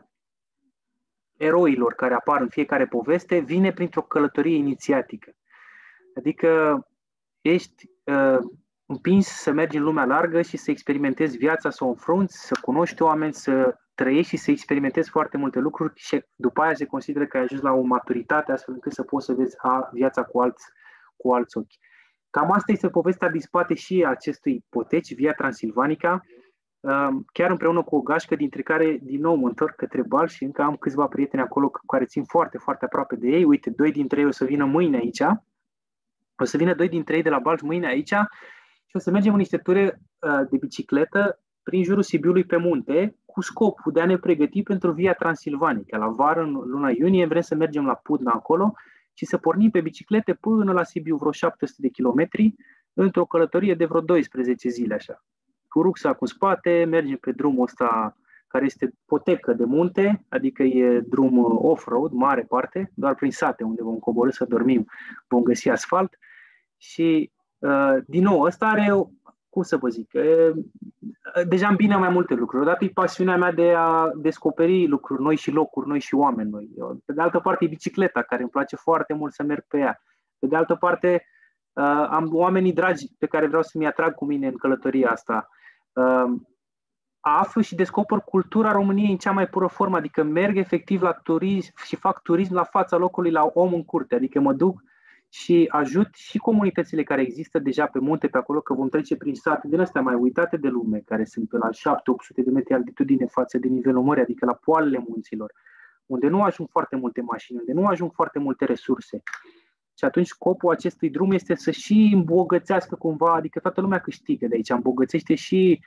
eroilor care apar în fiecare poveste, vine printr-o călătorie inițiatică. Adică ești împins să mergi în lumea largă și să experimentezi viața, să o înfrunți, să cunoști oameni, să trăiești și să experimentezi foarte multe lucruri și după aia se consideră că ai ajuns la o maturitate astfel încât să poți să vezi viața cu alți ochi. Cam asta este povestea din spate și acestui poteci, Via Transilvanica, chiar împreună cu o gașcă, dintre care din nou mă întorc către Balj și încă am câțiva prieteni acolo care țin foarte, foarte aproape de ei. Uite, 2 dintre ei o să vină mâine aici. O să vină 2 dintre ei de la Balj mâine aici și o să mergem în niște ture de bicicletă prin jurul Sibiului pe munte, cu scopul de a ne pregăti pentru Via Transilvanica. La vară, în luna iunie, vrem să mergem la Pudna acolo și să pornim pe biciclete până la Sibiu, vreo 700 de kilometri, într-o călătorie de vreo 12 zile așa. Cu rucsac în spate, mergem pe drumul ăsta care este potecă de munte, adică e drum off-road, mare parte, doar prin sate unde vom coborî să dormim, vom găsi asfalt și din nou, ăsta are, cum să vă zic, deja îmbină mai multe lucruri. Odată e pasiunea mea de a descoperi lucruri noi și locuri noi și oameni noi. Pe de altă parte e bicicleta, care îmi place foarte mult să merg pe ea. Pe de altă parte am oamenii dragi pe care vreau să-mi atrag cu mine în călătoria asta. Aflu și descoper cultura României în cea mai pură formă, adică merg efectiv la turism și fac turism la fața locului, la om în curte, adică mă duc și ajut și comunitățile care există deja pe munte pe acolo, că vom trece prin sate din astea mai uitate de lume, care sunt pe la 700-800 de metri altitudine față de nivelul mării, adică la poalele munților, unde nu ajung foarte multe mașini, unde nu ajung foarte multe resurse. Și atunci scopul acestui drum este să și îmbogățească cumva, adică toată lumea câștigă de aici, îmbogățește și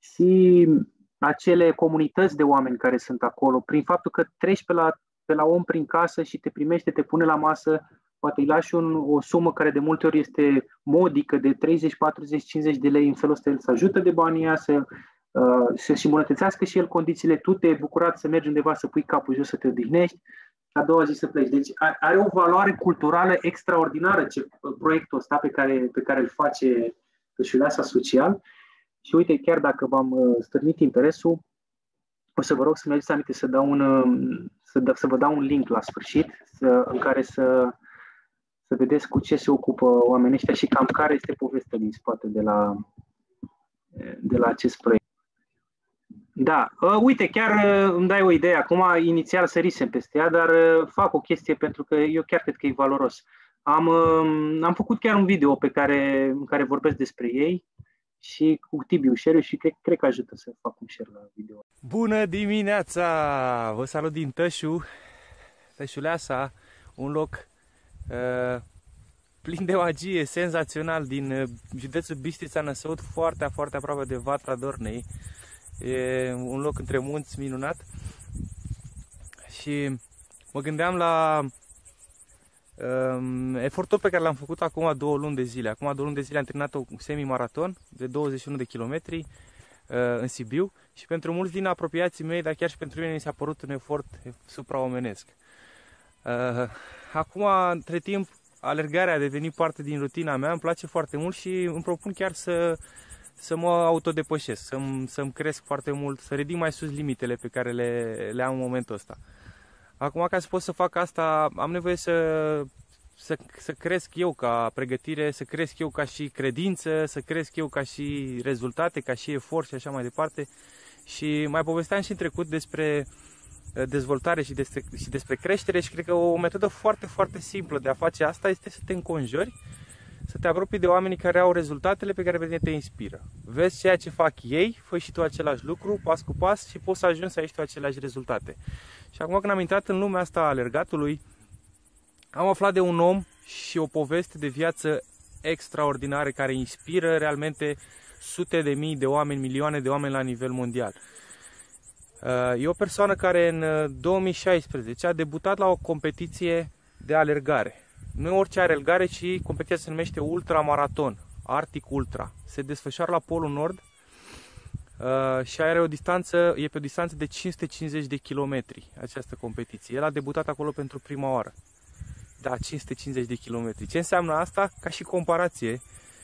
acele comunități de oameni care sunt acolo, prin faptul că treci pe la om prin casă și te primește, te pune la masă, poate îi lași o sumă care de multe ori este modică, de 30, 40, 50 de lei, în felul ăsta el să ajută de banii ăia, să-și îmbunătățească și el condițiile, tu te-ai bucurat să mergi undeva, să pui capul jos, să te odihnești, a doua zi să pleci. Deci are o valoare culturală extraordinară proiectul ăsta pe care îl face Cășuleasa Social. Și uite, chiar dacă v-am stârnit interesul, o să vă rog să-mi aduceți aminte să vă dau un link la sfârșit în care să vedeți cu ce se ocupă oamenii ăștia și cam care este povestea din spate de la acest proiect. Da, uite, chiar îmi dai o idee. Acum, inițial sărisem peste ea, dar fac o chestie pentru că eu chiar cred că e valoros. Am făcut chiar un video în care vorbesc despre ei și cu Tibiu share și cred că ajută să fac un share la video. Bună dimineața! Vă salut din Tășu, Tășuleasa, un loc plin de magie, senzațional, din județul Bistrița Năsăud, foarte, foarte aproape de Vatra Dornei. E un loc între munți minunat și mă gândeam la efortul pe care l-am făcut acum 2 luni de zile. Acum 2 luni de zile am terminat un semi-maraton de 21 de kilometri. în Sibiu și pentru mulți din apropiații mei, dar chiar și pentru mine mi s-a părut un efort supraomenesc. Acum, între timp, alergarea a devenit parte din rutina mea, îmi place foarte mult și îmi propun chiar să mă autodepășesc, să-mi cresc foarte mult, să ridic mai sus limitele pe care le am în momentul ăsta. Acum, ca să pot să fac asta, am nevoie să cresc eu ca pregătire, să cresc eu ca și credință, să cresc eu ca și rezultate, ca și efort și așa mai departe. Și mai povesteam și în trecut despre dezvoltare și despre creștere și cred că o metodă foarte, foarte simplă de a face asta este să te înconjuri, să te apropii de oamenii care au rezultatele pe care pe tine te inspiră. Vezi ceea ce fac ei, fă și tu același lucru, pas cu pas și poți să ajungi să ai și tu aceleași rezultate. Și acum când am intrat în lumea asta a alergatului, am aflat de un om și o poveste de viață extraordinară care inspiră realmente sute de mii de oameni, milioane de oameni la nivel mondial. E o persoană care în 2016 a debutat la o competiție de alergare. Nu e orice alergare, ci competiția se numește ultramaraton, Arctic Ultra. Se desfășoară la Polul Nord și e pe o distanță de 550 de kilometri această competiție. El a debutat acolo pentru prima oară. Da, 550 de kilometri. Ce înseamnă asta? Ca și comparație.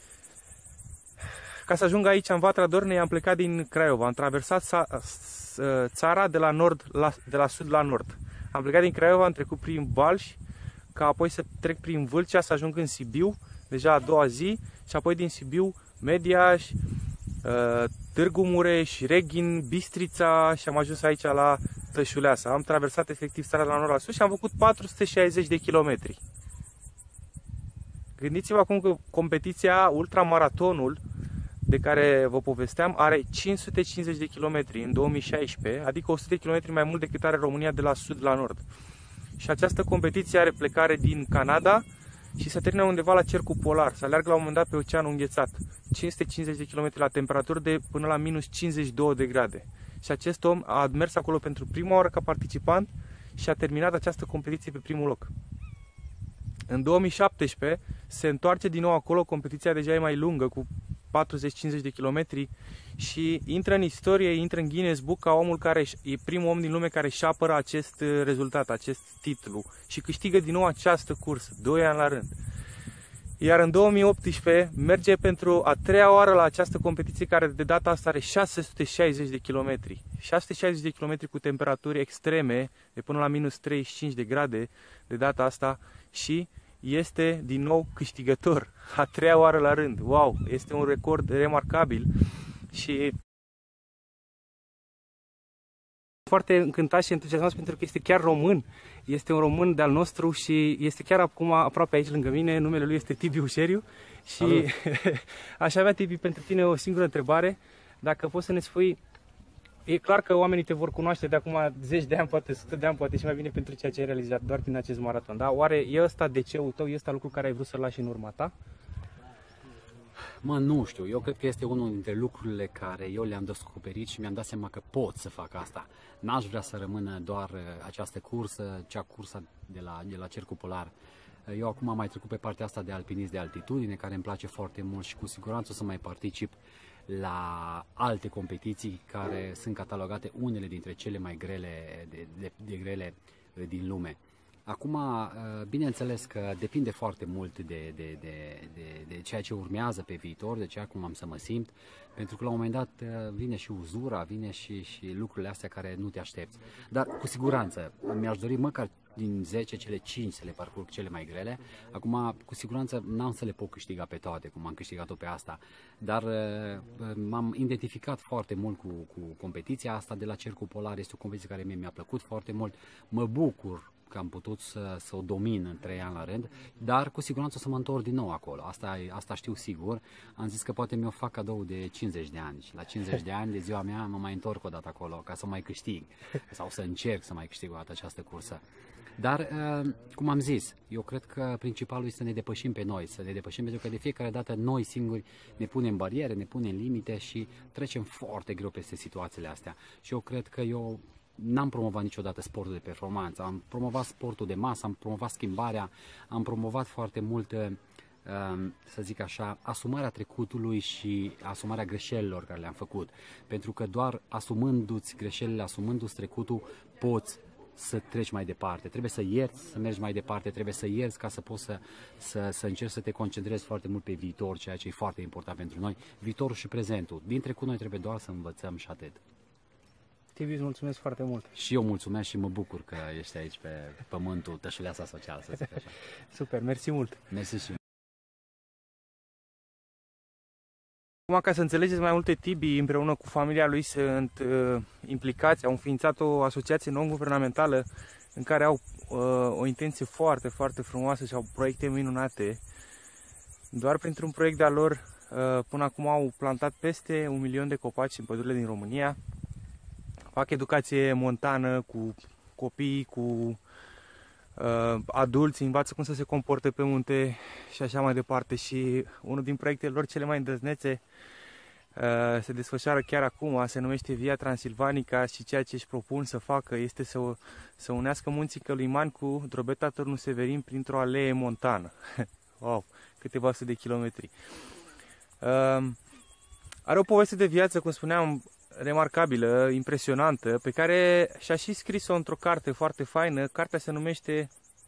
Ca să ajung aici, în Vatra Dornei, am plecat din Craiova. Am traversat țara de la sud la nord. Am plecat din Craiova, am trecut prin Balș, ca apoi să trec prin Vâlcea, să ajung în Sibiu, deja a doua zi, și apoi din Sibiu, Mediaș, Târgu Mureș, Reghin, Bistrița și am ajuns aici la Tășuleasa. Am traversat efectiv țara la nord la sus și am făcut 460 de kilometri. Gândiți-vă acum că competiția, ultramaratonul de care vă povesteam, are 550 de kilometri în 2016, adică 100 de kilometri mai mult decât are România de la sud la nord. Și această competiție are plecare din Canada și se termină undeva la cercul polar. Se aleargă la un moment dat pe oceanul înghețat. 550 de km la temperaturi de până la minus 52 de grade. Și acest om a mers acolo pentru prima oară ca participant și a terminat această competiție pe primul loc. În 2017 se întoarce din nou acolo, competiția deja e mai lungă, cu 40-50 de kilometri și intră în istorie, intră în Guinness Book ca omul care e primul om din lume care își apără acest rezultat, acest titlu și câștigă din nou această cursă, 2 ani la rând. Iar în 2018 merge pentru a treia oară la această competiție care de data asta are 660 de kilometri. 660 de kilometri cu temperaturi extreme de până la minus 35 de grade de data asta și este din nou câștigător a treia oară la rând. Wow, este un record remarcabil și foarte încântat și entuziasmat pentru că este chiar român. Este un român de-al nostru și este chiar acum aproape aici lângă mine. Numele lui este Tibi Ușeriu și aș avea, Tibi, pentru tine o singură întrebare. Dacă poți să ne spui, e clar că oamenii te vor cunoaște de acum 10 de ani, poate 100 de ani, poate și mai bine pentru ceea ce ai realizat doar prin acest maraton. Da? Oare e ăsta DC-ul tău, e ăsta lucru care ai vrut să-l lași în urma ta? Mă, nu știu, eu cred că este unul dintre lucrurile care eu le-am descoperit și mi-am dat seama că pot să fac asta. N-aș vrea să rămână doar această cursă, cea cursa de la Cercul Polar. Eu acum am mai trecut pe partea asta de alpinism de altitudine, care îmi place foarte mult și cu siguranță o să mai particip la alte competiții care sunt catalogate unele dintre cele mai grele grele din lume. Acum, bineînțeles că depinde foarte mult de ceea ce urmează pe viitor, de ceea cum am să mă simt, pentru că la un moment dat vine și uzura, vine și lucrurile astea care nu te aștepți. Dar cu siguranță mi-aș dori măcar din 10, cele 5 să le parcurg cele mai grele. Acum, cu siguranță n-am să le pot câștiga pe toate, cum am câștigat-o pe asta, dar m-am identificat foarte mult cu competiția asta de la Cercul Polar. Este o competiție care mi-a plăcut foarte mult. Mă bucur că am putut să o domin în 3 ani la rând, dar cu siguranță o să mă întorc din nou acolo. Asta știu sigur. Am zis că poate mi-o fac cadou de 50 de ani și la 50 de ani de ziua mea mă mai întorc o dată acolo ca să mai câștig sau să încerc să mai câștig o dată această cursă. Dar, cum am zis, eu cred că principalul este să ne depășim pe noi, să ne depășim pentru că de fiecare dată noi singuri ne punem bariere, ne punem limite și trecem foarte greu peste situațiile astea. Și eu cred că eu n-am promovat niciodată sportul de performanță, am promovat sportul de masă, am promovat schimbarea, am promovat foarte mult să zic așa, asumarea trecutului și asumarea greșelilor care le-am făcut. Pentru că doar asumându-ți greșelile, asumându-ți trecutul, poți să treci mai departe. Trebuie să ierți, să mergi mai departe, trebuie să ierți ca să poți să încerci să te concentrezi foarte mult pe viitor, ceea ce e foarte important pentru noi, viitorul și prezentul. Din trecut noi trebuie doar să învățăm și atât. Tibi, îți mulțumesc foarte mult. Și eu mulțumesc și mă bucur că ești aici pe pământul Tășuleasa Social, să zic așa. Super, mersi mult. Mersi și Acum, ca să înțelegeți mai multe, Tibi împreună cu familia lui sunt implicați, au înființat o asociație non-guvernamentală în care au o intenție foarte, foarte frumoasă și au proiecte minunate. Doar printr-un proiect de-al lor, până acum au plantat peste 1 milion de copaci în pădurile din România. Fac educație montană cu copii, cu adulți, învață cum să se comporte pe munte și așa mai departe. Și unul din proiectele lor cele mai îndrăznețe se desfășoară chiar acum, se numește Via Transilvanica și ceea ce își propun să facă este să unească munții Căluimani cu Drobeta Târnu Severin printr-o alee montană. Wow, câteva sute de kilometri. Are o poveste de viață, cum spuneam, remarcabilă, impresionantă, pe care și-a și scris-o într-o carte foarte faină. Cartea se numește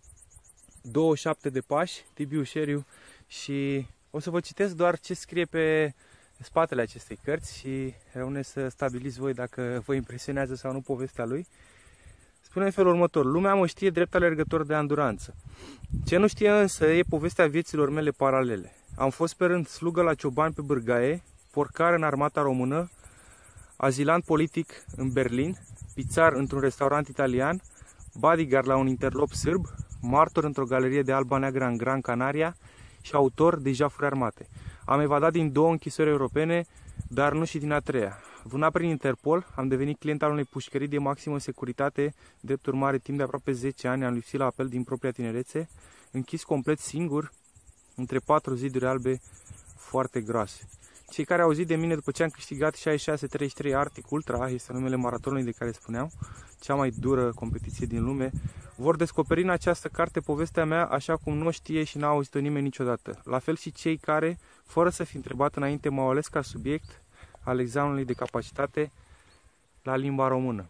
27 de pași, Tibi Ușeriu, și o să vă citesc doar ce scrie pe spatele acestei cărți și rămâne să stabiliți voi dacă vă impresionează sau nu povestea lui. Spune în felul următor: lumea mă știe drept alergător de anduranță. Ce nu știe însă e povestea vieților mele paralele. Am fost pe rând slugă la cioban pe bârgaie, porcar în armata română, azilant politic în Berlin, pizzar într-un restaurant italian, bodyguard la un interlop sârb, martor într-o galerie de alba neagră în Gran Canaria și autor de jafuri armate. Am evadat din 2 închisori europene, dar nu și din a 3-a. Vânat prin Interpol, am devenit client al unei pușcării de maximă securitate, drept urmare timp de aproape 10 ani am lipsit la apel din propria tinerețe, închis complet singur, între 4 ziduri albe foarte groase. Cei care au auzit de mine după ce am câștigat 66-33 Arctic Ultra, este numele maratonului de care spuneam, cea mai dură competiție din lume, vor descoperi în această carte povestea mea așa cum nu o știe și n-a auzit-o nimeni niciodată. La fel și cei care, fără să fi întrebat înainte, m-au ales ca subiect al examenului de capacitate la limba română.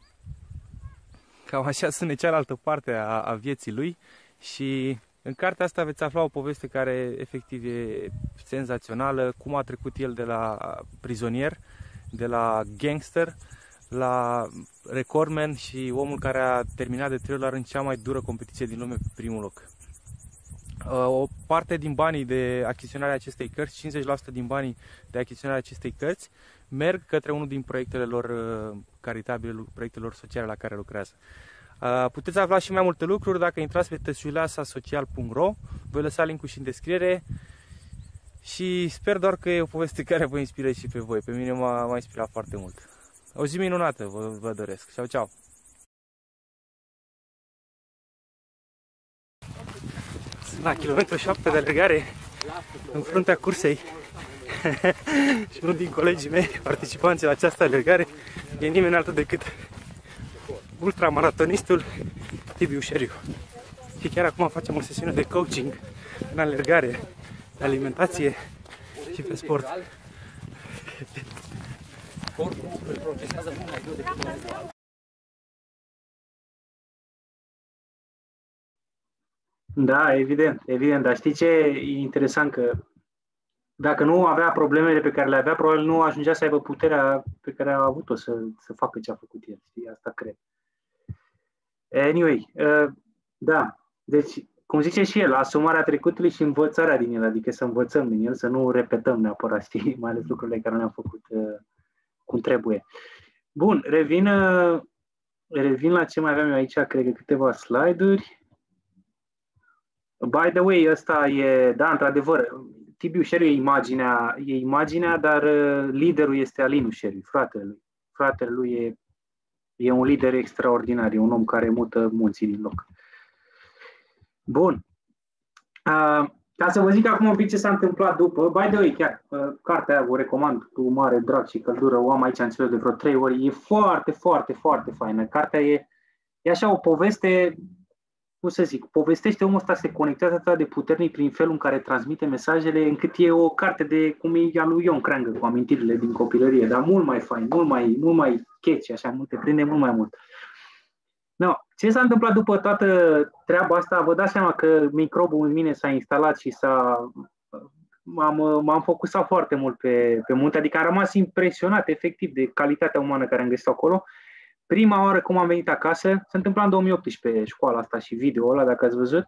Cam așa sună cealaltă parte a vieții lui și în cartea asta veți afla o poveste care efectiv e senzațională, cum a trecut el de la prizonier, de la gangster, la recordman și omul care a terminat de 3 ori în cea mai dură competiție din lume pe primul loc. O parte din banii de achiziționare a acestei cărți, 50% din banii de achiziționare a acestei cărți, merg către unul din proiectele lor caritabile, proiectele lor sociale la care lucrează. Puteți afla și mai multe lucruri dacă intrați pe tășuleasasocial.ro. Voi lăsa link-ul și în descriere și sper doar că e o poveste care vă inspiră și pe voi. Pe mine m-a inspirat foarte mult. O zi minunată vă doresc. Ciao, ciao! La kilometru 7 de alergare în fruntea cursei și unul din colegii mei participanții la această alergare e nimeni altul decât ultramaratonistul Tibi Ușeriu. Și chiar acum facem o sesiune de coaching în alergare, de alimentație și pe sport. Corpul îl procesează mult mai greu decât noi. Da, evident, evident, dar știi ce e interesant? Că dacă nu avea problemele pe care le avea, probabil nu ajungea să aibă puterea pe care a avut-o să facă ce a făcut el, știi? Asta cred. Anyway, da, deci, cum zice și el, asumarea trecutului și învățarea din el, adică să învățăm din el, să nu repetăm neapărat, știi, mai ales lucrurile care le-am făcut cum trebuie. Bun, revin la ce mai aveam eu aici, cred că câteva slide-uri. By the way, ăsta e, da, într-adevăr, Tibi Ușeriu e imaginea, dar liderul este Alin Ușeriu, fratele lui. Fratele lui e un lider extraordinar, e un om care mută munții din loc. Bun. Ca să vă zic acum un pic ce s-a întâmplat după, by the way, chiar, cartea aia vă recomand cu mare drag și căldură, o am aici în cele de vreo 3 ori, e foarte, foarte, foarte faină. Cartea e așa o poveste cum să zic, povestește omul ăsta, se conectează atât de puternic prin felul în care transmite mesajele, încât e o carte de, cum e a lui Ion Creangă, cu amintirile din copilărie, dar mult mai fain, mult mai catchy, așa, te prinde mult mai mult. No. Ce s-a întâmplat după toată treaba asta? Vă dați seama că microbul în mine s-a instalat și m-am focusat foarte mult pe munte, adică am rămas impresionat efectiv de calitatea umană care am găsit acolo. Prima oară cum am venit acasă, se întâmpla în 2018 școala asta și video ăla, dacă ați văzut.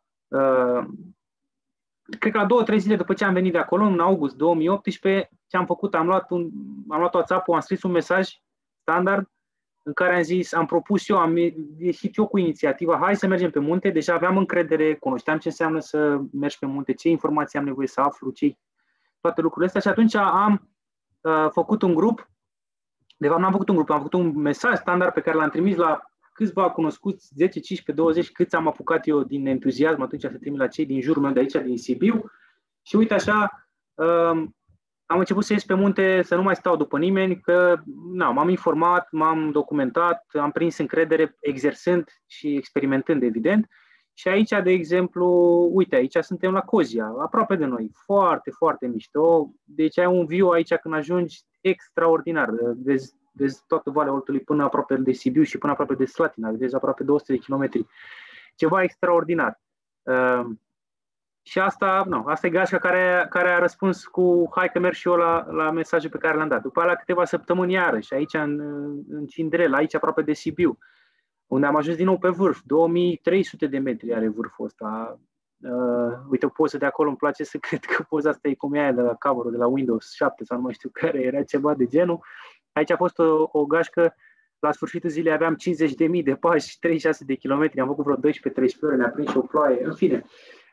Cred că la 2-3 zile după ce am venit de acolo, în august 2018, ce am făcut? Am luat WhatsApp-ul, am scris un mesaj standard în care am zis, am propus eu, am ieșit eu cu inițiativa, hai să mergem pe munte, deja aveam încredere, cunoșteam ce înseamnă să mergi pe munte, ce informații am nevoie să aflu, toate lucrurile astea și atunci am făcut un grup, de fapt n-am făcut un grup, am făcut un mesaj standard pe care l-am trimis la câțiva cunoscuți, 10, 15, 20, câți am apucat eu din entuziasm atunci să trimit la cei din jurul meu de aici, din Sibiu și uite așa, am început să ies pe munte, să nu mai stau după nimeni, că m-am informat, m-am documentat, am prins încredere exersând și experimentând, evident. Și aici, de exemplu, uite, aici suntem la Cozia, aproape de noi, foarte, foarte mișto. Deci ai un view aici când ajungi extraordinar. Vezi toată Valea Oltului până aproape de Sibiu și până aproape de Slatina, vezi aproape 200 de kilometri. Ceva extraordinar. Și asta e gașca care a răspuns cu hai că merg și eu la mesajul pe care l-am dat. După aia, la câteva săptămâni iarăși, aici în Cindrel, aici aproape de Sibiu, unde am ajuns din nou pe vârf. 2300 de metri are vârful ăsta. Uite o poză de acolo, îmi place să cred că poza asta e cum e aia de la cover-ul de la Windows 7 sau nu mai știu care, era ceva de genul. Aici a fost o gașcă, la sfârșitul zilei aveam 50.000 de pași, 36 de kilometri, am făcut vreo 12-13 ore, ne-a prins și o ploaie, în fine.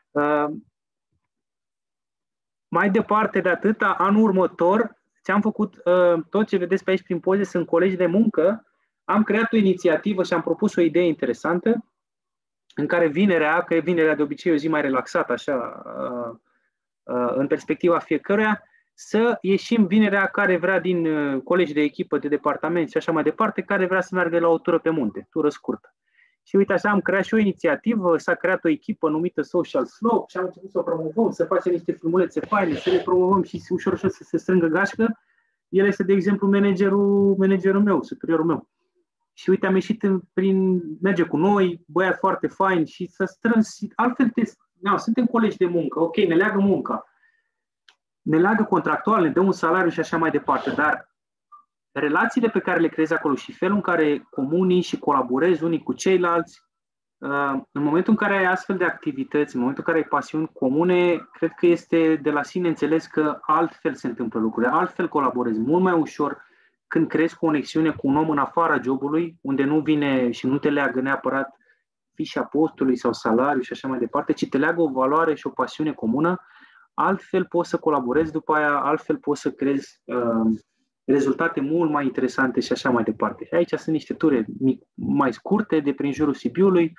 Mai departe de atâta, anul următor, ce am făcut, tot ce vedeți pe aici prin poze sunt colegi de muncă, am creat o inițiativă și am propus o idee interesantă, în care vinerea de obicei e o zi mai relaxată, așa, în perspectiva fiecăruia, să ieșim vinerea care vrea din colegi de echipă, de departament și așa mai departe, care vrea să meargă la o tură pe munte, tură scurtă. Și uite așa, am creat și o inițiativă, s-a creat o echipă numită Social Slope și am început să o promovăm, să facem niște filmulețe faine, să le promovăm și ușor să se strângă gașcă. El este, de exemplu, managerul meu, superiorul meu. Și uite, am ieșit merge cu noi, băiat foarte fain și să strâns, altfel suntem colegi de muncă, ok, ne leagă munca, ne leagă contractual, ne dă un salariu și așa mai departe, dar relațiile pe care le creezi acolo și felul în care comunii și colaborezi unii cu ceilalți, în momentul în care ai astfel de activități, în momentul în care ai pasiuni comune, cred că este de la sine înțeles că altfel se întâmplă lucrurile, altfel colaborezi mult mai ușor când creezi conexiune cu un om în afara jobului, unde nu vine și nu te leagă neapărat fișa postului sau salariu și așa mai departe, ci te leagă o valoare și o pasiune comună, altfel poți să colaborezi după aia, altfel poți să creezi rezultate mult mai interesante și așa mai departe. Și aici sunt niște ture mai scurte de prin jurul Sibiului,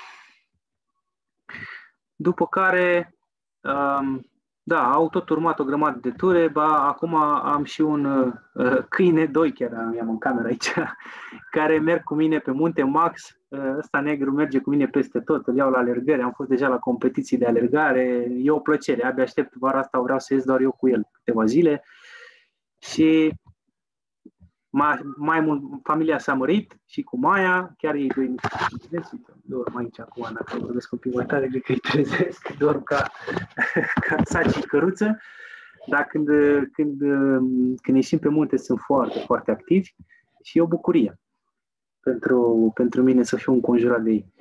după care au tot urmat o grămadă de ture, acum am și un câine, 2 chiar am în cameră aici, care merg cu mine pe munte, Max, ăsta negru merge cu mine peste tot, îl iau la alergări, am fost deja la competiții de alergare, e o plăcere, abia aștept vara asta, vreau să ies doar eu cu el câteva zile și mai mult familia s-a mărit și cu Maia, chiar ei doi dorm aici acum, dacă vorbesc un pic mai tare, cred că îi trezesc, dorm ca saci și căruță, dar când ieșim pe munte sunt foarte, foarte activi și e o bucurie pentru mine să fiu înconjurat de ei.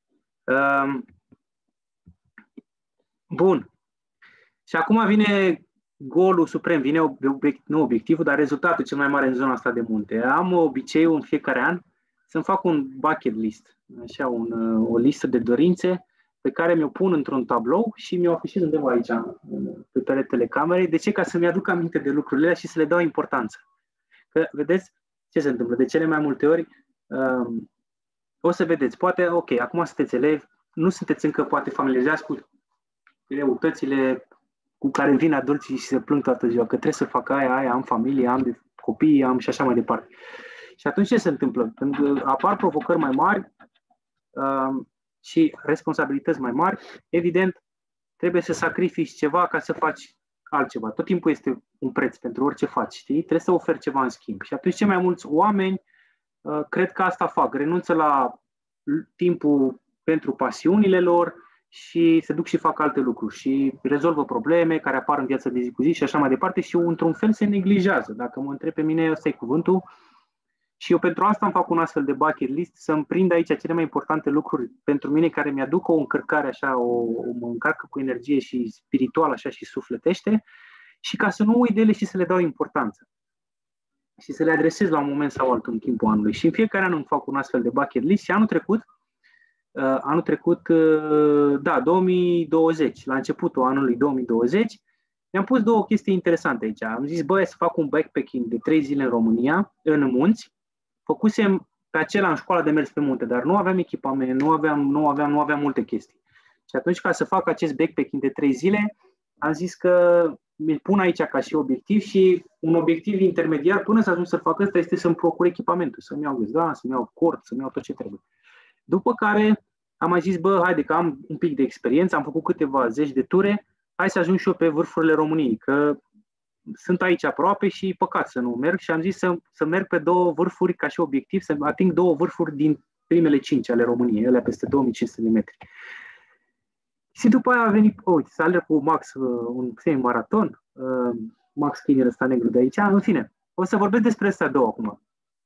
Bun. Și acum vine golul suprem, vine nu obiectivul, dar rezultatul cel mai mare în zona asta de munte. Am obiceiul în fiecare an să-mi fac un bucket list, așa, o listă de dorințe pe care mi-o pun într-un tablou și mi-o afișez undeva aici, pe peretele camerei. De ce? Ca să-mi aduc aminte de lucrurile alea și să le dau importanță. Că, vedeți ce se întâmplă? De cele mai multe ori o să vedeți, poate, ok, acum sunteți elevi, nu sunteți încă poate familiarizați cu greutățile cu care vin adulții și se plâng toată ziua, că trebuie să fac aia, am familie, am copii, am și așa mai departe. Și atunci ce se întâmplă? Când apar provocări mai mari, și responsabilități mai mari, evident, trebuie să sacrifici ceva ca să faci altceva. Tot timpul este un preț pentru orice faci, știi? Trebuie să oferi ceva în schimb. Și atunci cei mai mulți oameni cred că asta fac. Renunță la timpul pentru pasiunile lor și se duc și fac alte lucruri și rezolvă probleme care apar în viața de zi cu zi și așa mai departe și într-un fel se neglijează. Dacă mă întreb pe mine, ăsta e cuvântul. Și eu pentru asta îmi fac un astfel de bucket list, să-mi prind aici cele mai importante lucruri pentru mine care mi-aduc o încărcare așa, mă încarcă cu energie și spiritual așa și sufletește și ca să nu uit de ele și să le dau importanță și să le adresez la un moment sau altul în timpul anului. Și în fiecare an îmi fac un astfel de bucket list și anul trecut, 2020, la începutul anului 2020, mi-am pus două chestii interesante aici. Am zis, să fac un backpacking de 3 zile în România, în munți. Făcusem pe acela în școala de mers pe munte, dar nu aveam echipament, nu aveam multe chestii. Și atunci, ca să fac acest backpacking de 3 zile, am zis că mi-l pun aici ca și obiectiv și un obiectiv intermediar până să ajung să fac ăsta este să-mi procur echipamentul, să-mi iau găzdan, să-mi iau cord, să-mi iau tot ce trebuie. După care am mai zis, haide că am un pic de experiență, am făcut câteva zeci de ture, hai să ajung și eu pe vârfurile României, că sunt aici aproape și păcat să nu merg și am zis să merg pe 2 vârfuri ca și obiectiv, să ating 2 vârfuri din primele 5 ale României, ele peste 2500 de metri. Și după aia a venit, să alerg cu Max un semi-maraton, Max Kinner ăsta negru de aici, în fine, o să vorbesc despre astea două acum.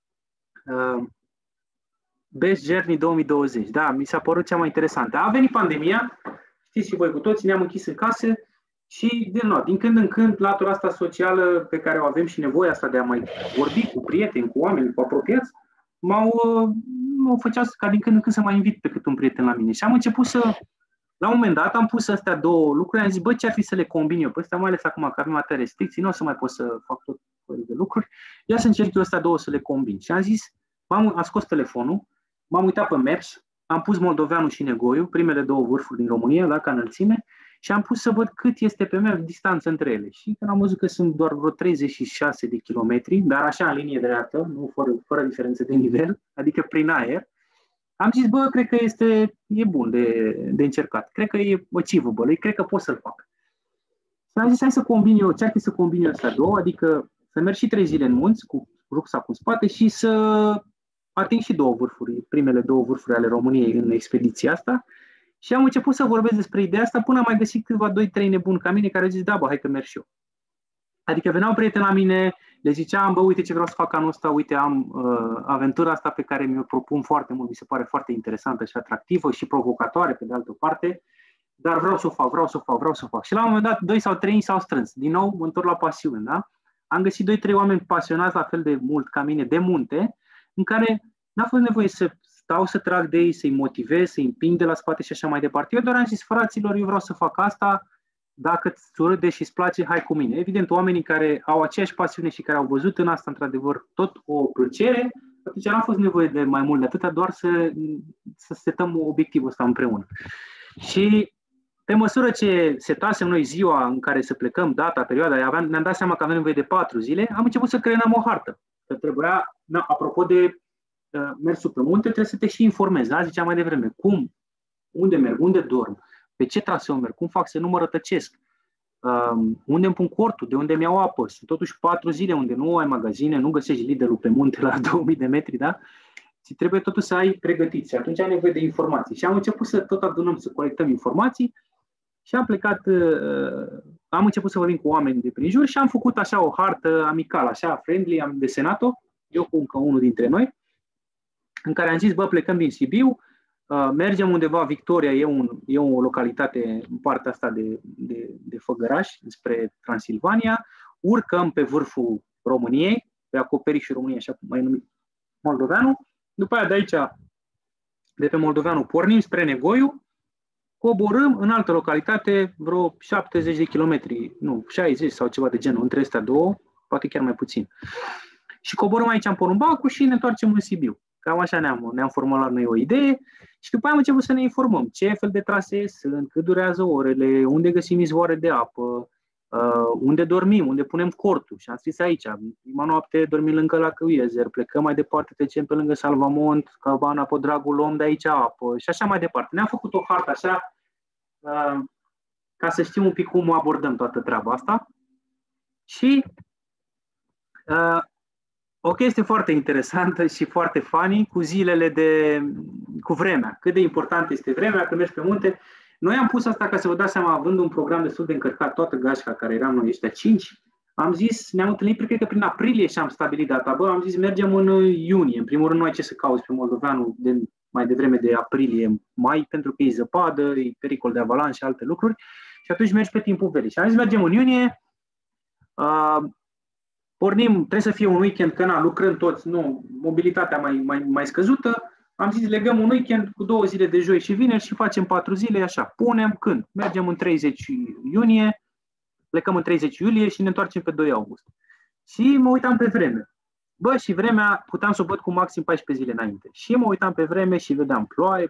Best Journey 2020, da, mi s-a părut cea mai interesantă. A venit pandemia, știți și voi cu toți, ne-am închis în case și din când în când latura asta socială pe care o avem și nevoia asta de a mai vorbi cu prieteni, cu oameni, cu apropiați, mă făcea ca din când în când să mai invit pe cât un prieten la mine. Și am început la un moment dat am pus astea două lucruri, am zis, ce ar fi să le combin eu? Păi mai ales acum că avem atâtea restricții, nu o să mai pot să fac tot felul de lucruri, ia să încerc eu astea două să le combin. Și am zis, am scos telefonul, m-am uitat pe Maps, am pus Moldoveanu și Negoiu, primele 2 vârfuri din România, ca înălțime, și am pus să văd cât este pe Maps distanță între ele. Și când am văzut că sunt doar vreo 36 de kilometri, dar așa în linie dreaptă, nu fără diferență de nivel, adică prin aer, am zis, cred că e bun de încercat. Cred că e achievable, cred că pot să-l fac. Și am zis, hai să combin eu, ce ar fi să combin eu astea două, adică să merg și 3 zile în munți cu rucsac în spate și să ating și 2 vârfuri, primele 2 vârfuri ale României în expediția asta. Și am început să vorbesc despre ideea asta până am mai găsit câțiva 2-3 nebuni ca mine care au zis, hai că merg și eu. Adică veneau prieteni la mine, le ziceam, uite ce vreau să fac anul ăsta, uite am aventura asta pe care mi-o propun foarte mult, mi se pare foarte interesantă și atractivă și provocatoare pe de altă parte, dar vreau să o fac. Și la un moment dat 2 sau 3 s-au strâns. Din nou mă întorc la pasiune, da? Am găsit 2-3 oameni pasionați la fel de mult ca mine de munte, în care n-a fost nevoie să stau să trag de ei, să-i motivez, să-i împing de la spate și așa mai departe. Eu doar am zis, fraților, eu vreau să fac asta, dacă îți surâde și îți place, hai cu mine. Evident, oamenii care au aceeași pasiune și care au văzut în asta, într-adevăr, tot o plăcere, atunci n-a fost nevoie de mai mult de atâta, doar să setăm obiectivul ăsta împreună. Și pe măsură ce setasem noi ziua în care să plecăm, data, perioada, ne-am dat seama că avem nevoie de 4 zile, am început să creăm o hartă. Că trebuia, apropo de mersul pe munte, trebuie să te și informezi, da? Ziceam mai devreme, unde merg, unde dorm, pe ce traseu merg, cum fac să nu mă rătăcesc, unde îmi pun cortul, de unde mi-au apă. Sunt totuși 4 zile unde nu ai magazine, nu găsești Lidl-ul pe munte la 2000 de metri, da? Și trebuie totuși să ai pregătit și atunci ai nevoie de informații. Și am început să tot adunăm, să colectăm informații și am plecat, am început să vorbim cu oameni de prin jur și am făcut așa o hartă amicală, așa friendly, am desenat-o, eu cu încă unul dintre noi, în care am zis, plecăm din Sibiu, mergem undeva, Victoria e o localitate în partea asta de Făgăraș, spre Transilvania, urcăm pe vârful României, pe acoperișul României, așa cum mai numit Moldoveanu, după aia de aici, de pe Moldoveanu, pornim spre Negoiu, coborâm în altă localitate vreo 70 de kilometri, 60 sau ceva de genul, între astea două, poate chiar mai puțin. Și coborâm aici în Porumbacu și ne întoarcem în Sibiu. Cam așa ne-am formulat noi o idee și după aia am început să ne informăm ce fel de trasee sunt, cât durează orele, unde găsim izvoare de apă, unde dormim, unde punem cortul. Și am scris aici, prima noapte dormim lângă la Căuiezer, plecăm mai departe, trecem pe lângă Salvamont, Cabana Podragul, luăm de aici apă și așa mai departe. Ne-am făcut o hartă așa ca să știm un pic cum abordăm toată treaba asta. Și o chestie foarte interesantă și foarte funny cu zilele cu vremea. Cât de important este vremea când mergi pe munte. Noi am pus asta ca să vă dați seama, având un program destul de încărcat, toată gașca care eram noi ăștia 5, am zis, ne-am întâlnit, cred că prin aprilie și am stabilit data. Am zis, mergem în iunie. În primul rând, nu ai ce să cauți pe moldoveanul mai devreme de aprilie-mai, pentru că e zăpadă, e pericol de avalanș și alte lucruri. Și atunci mergi pe timpul verii. Și am zis, mergem în iunie, pornim, trebuie să fie un weekend, că lucrăm toți, nu, mobilitatea mai scăzută. Am zis, legăm un weekend cu 2 zile de joi și vineri și facem 4 zile, așa. Punem când? Mergem în 30 iunie, plecăm în 30 iulie și ne întoarcem pe 2 august. Și mă uitam pe vreme. Și vremea puteam să o văd cu maxim 14 zile înainte. Și mă uitam pe vreme și vedeam ploaie.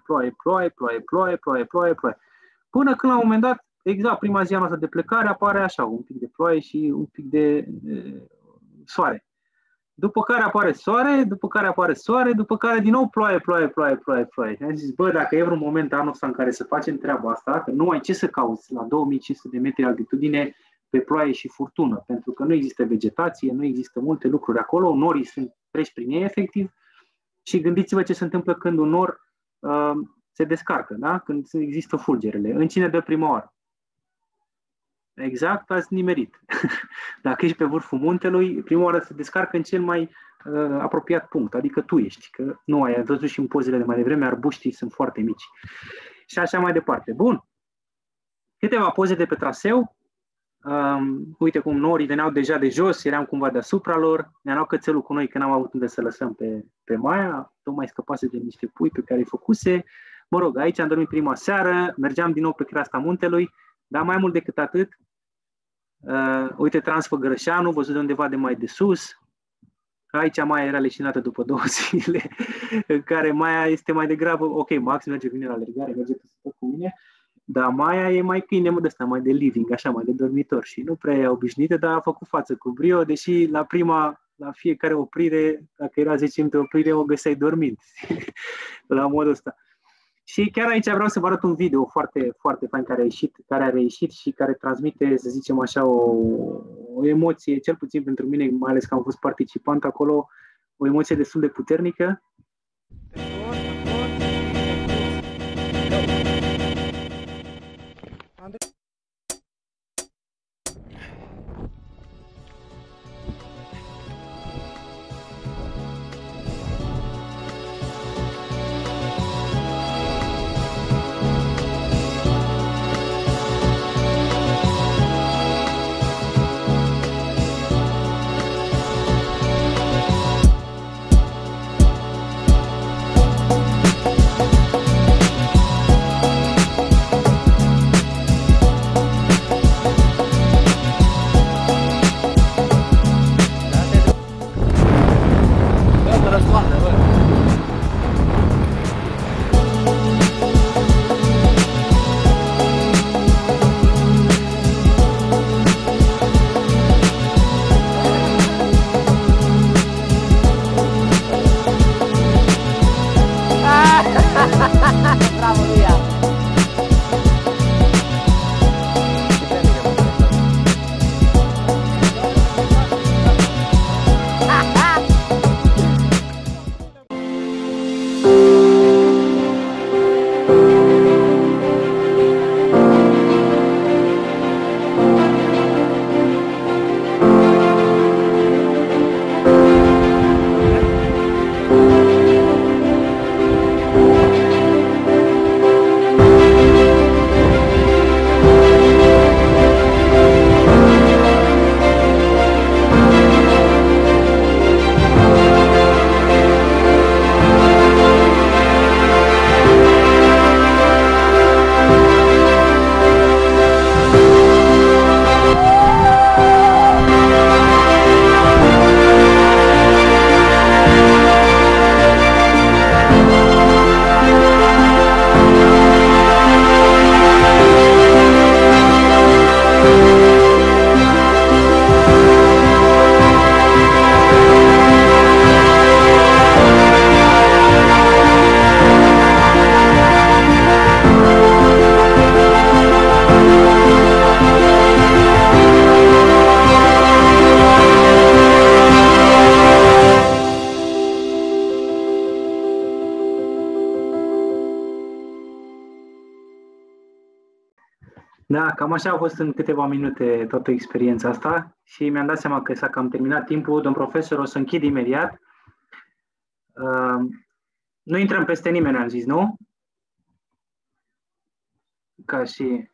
Până când la un moment dat, exact prima zi a noastră de plecare, apare așa, un pic de ploaie și un pic de soare. După care apare soare, după care din nou ploaie. Și am zis, dacă e vreun moment anul ăsta în care să facem treaba asta, că nu ai ce să cauți la 2500 de metri altitudine pe ploaie și furtună, pentru că nu există vegetație, nu există multe lucruri acolo, norii treci prin ei efectiv și gândiți-vă ce se întâmplă când un nor se descarcă, da? Când există fulgerele. În cine dă prima oară? Exact, ați nimerit. Dacă ești pe vârful muntelui, prima oară se descarcă în cel mai apropiat punct, adică tu ești, că nu ai văzut și în pozele de mai devreme, arbuștii sunt foarte mici. Și așa mai departe. Bun. Câteva poze de pe traseu. Uite cum norii veneau deja de jos, eram cumva deasupra lor, ne-am luat cățelul cu noi că n-am avut unde să lăsăm pe Maia, tocmai scăpase de niște pui pe care îi făcuse. Mă rog, aici am dormit prima seară, mergeam din nou pe creasta muntelui, dar mai mult decât atât, uite Transfăgărășanu, văzut de undeva de mai de sus. Aici Maia era leșinată după 2 zile, în care Maia este mai degrabă, ok, Max merge cu mine la alergare, merge cu mine, dar Maia e mai câine de ăsta, mai de living, așa, mai de dormitor și nu prea e obișnuită, dar a făcut față cu brio, deși la fiecare oprire, dacă era 10 minute oprire, o găseai dormind, la modul ăsta. Și chiar aici vreau să vă arăt un video foarte, foarte fain care a reieșit și care transmite, să zicem așa, o emoție, cel puțin pentru mine, mai ales că am fost participant acolo, o emoție destul de puternică. Da, cam așa a fost în câteva minute toată experiența asta și mi-am dat seama că s-a cam terminat timpul. Domn profesor, o să închid imediat. Nu intrăm peste nimeni, am zis, nu? Ca și...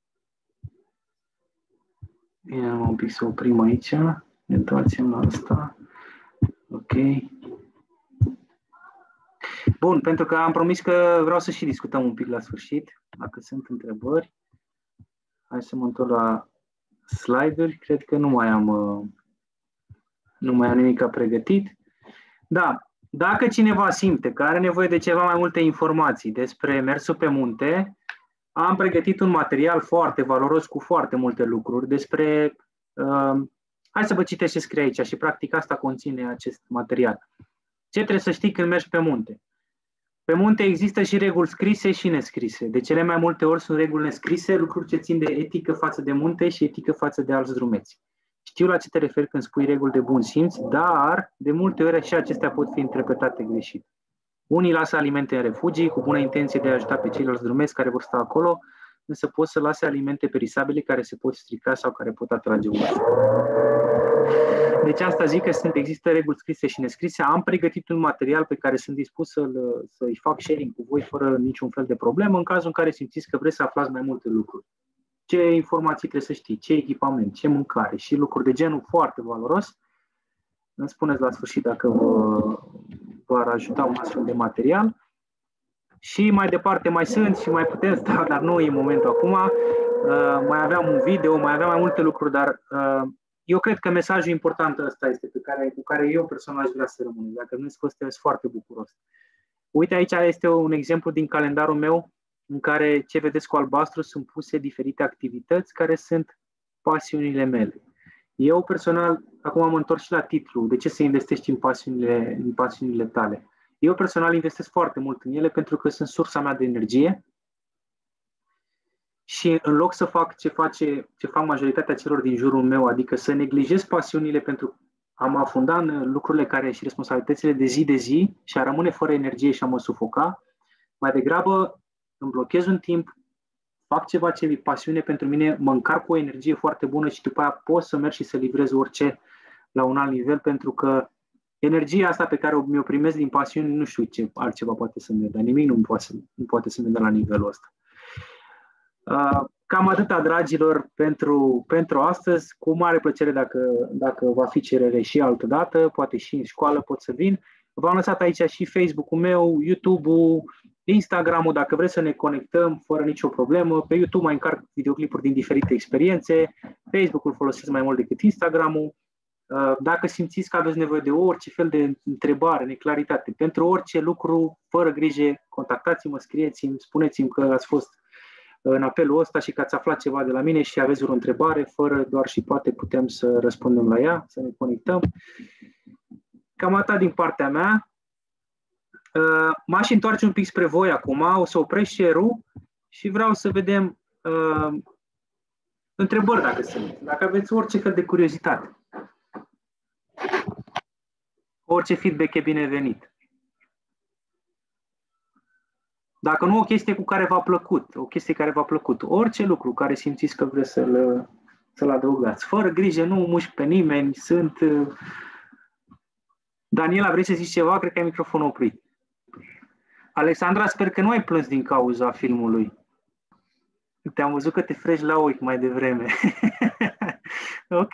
Bine, un pic să oprim aici. Ne întoarcem la asta. Ok. Bun, pentru că am promis că vreau să și discutăm un pic la sfârșit, dacă sunt întrebări. Hai să mă întorc la slide-uri. Cred că nu mai am nimic pregătit. Da, dacă cineva simte că are nevoie de ceva mai multe informații despre mersul pe munte, am pregătit un material foarte valoros cu foarte multe lucruri despre... hai să vă citesc ce scrie aici și practic asta conține acest material. Ce trebuie să știi când mergi pe munte? Pe munte există și reguli scrise și nescrise. De cele mai multe ori sunt reguli nescrise, lucruri ce țin de etică față de munte și etică față de alți drumeți. Știu la ce te referi când spui reguli de bun simț, dar de multe ori și acestea pot fi interpretate greșit. Unii lasă alimente în refugii cu bună intenție de a ajuta pe ceilalți drumeți care vor sta acolo, însă pot să lase alimente perisabile care se pot strica sau care pot atrage urși. Deci asta zic că există reguli scrise și nescrise. Am pregătit un material pe care sunt dispus să-i fac sharing cu voi fără niciun fel de problemă, în cazul în care simțiți că vreți să aflați mai multe lucruri. Ce informații trebuie să știi, ce echipament, ce mâncare și lucruri de genul foarte valoros. Îmi spuneți la sfârșit dacă v-ar ajuta un astfel de material. Și mai departe mai sunt și mai putem sta, dar nu e momentul acum. Mai aveam un video, mai aveam mai multe lucruri, dar eu cred că mesajul important ăsta este cu care eu personal aș vrea să rămân. Dacă nu sunt foarte bucuros. Uite, aici este un exemplu din calendarul meu în care ce vedeți cu albastru sunt puse diferite activități care sunt pasiunile mele. Eu personal, acum mă întorc și la titlu, de ce să investești în pasiunile tale? Eu personal investesc foarte mult în ele pentru că sunt sursa mea de energie și în loc să fac ce fac majoritatea celor din jurul meu, adică să neglijez pasiunile pentru a mă afunda în lucrurile care și responsabilitățile de zi și a rămâne fără energie și a mă sufoca, mai degrabă îmi blochez un timp, fac ceva ce e pasiune pentru mine, mă încarc cu o energie foarte bună și după aia pot să merg și să livrez orice la un alt nivel, pentru că energia asta pe care mi-o primesc din pasiune, nu știu ce altceva poate să-mi dea, nimic nu poate să-mi dea la nivelul ăsta. Cam atâta, dragilor, pentru astăzi. Cu mare plăcere, dacă va fi cerere și altă dată, poate și în școală pot să vin. V-am lăsat aici și Facebook-ul meu, YouTube-ul, Instagram-ul, dacă vreți să ne conectăm fără nicio problemă. Pe YouTube mai încarc videoclipuri din diferite experiențe, Facebook-ul folosesc mai mult decât Instagram-ul. Dacă simțiți că aveți nevoie de orice fel de întrebare, neclaritate, pentru orice lucru, fără grijă, contactați-mă, scrieți-mi, spuneți-mi că ați fost în apelul ăsta și că ați aflat ceva de la mine și aveți o întrebare, fără doar și poate putem să răspundem la ea, să ne conectăm. Cam atât din partea mea. M-aș întoarce un pic spre voi acum, o să opresc share-ul și vreau să vedem întrebări dacă sunt, dacă aveți orice fel de curiozitate. Orice feedback e binevenit. Dacă nu o chestie cu care v-a plăcut, o chestie care v-a plăcut, orice lucru care simțiți că vreți să-l adăugați. Fără grijă, nu mușc pe nimeni, sunt... Daniela, vrei să zici ceva? Cred că ai microfonul oprit. Alexandra, sper că nu ai plâns din cauza filmului. Te-am văzut că te freci la ochi mai devreme. Ok.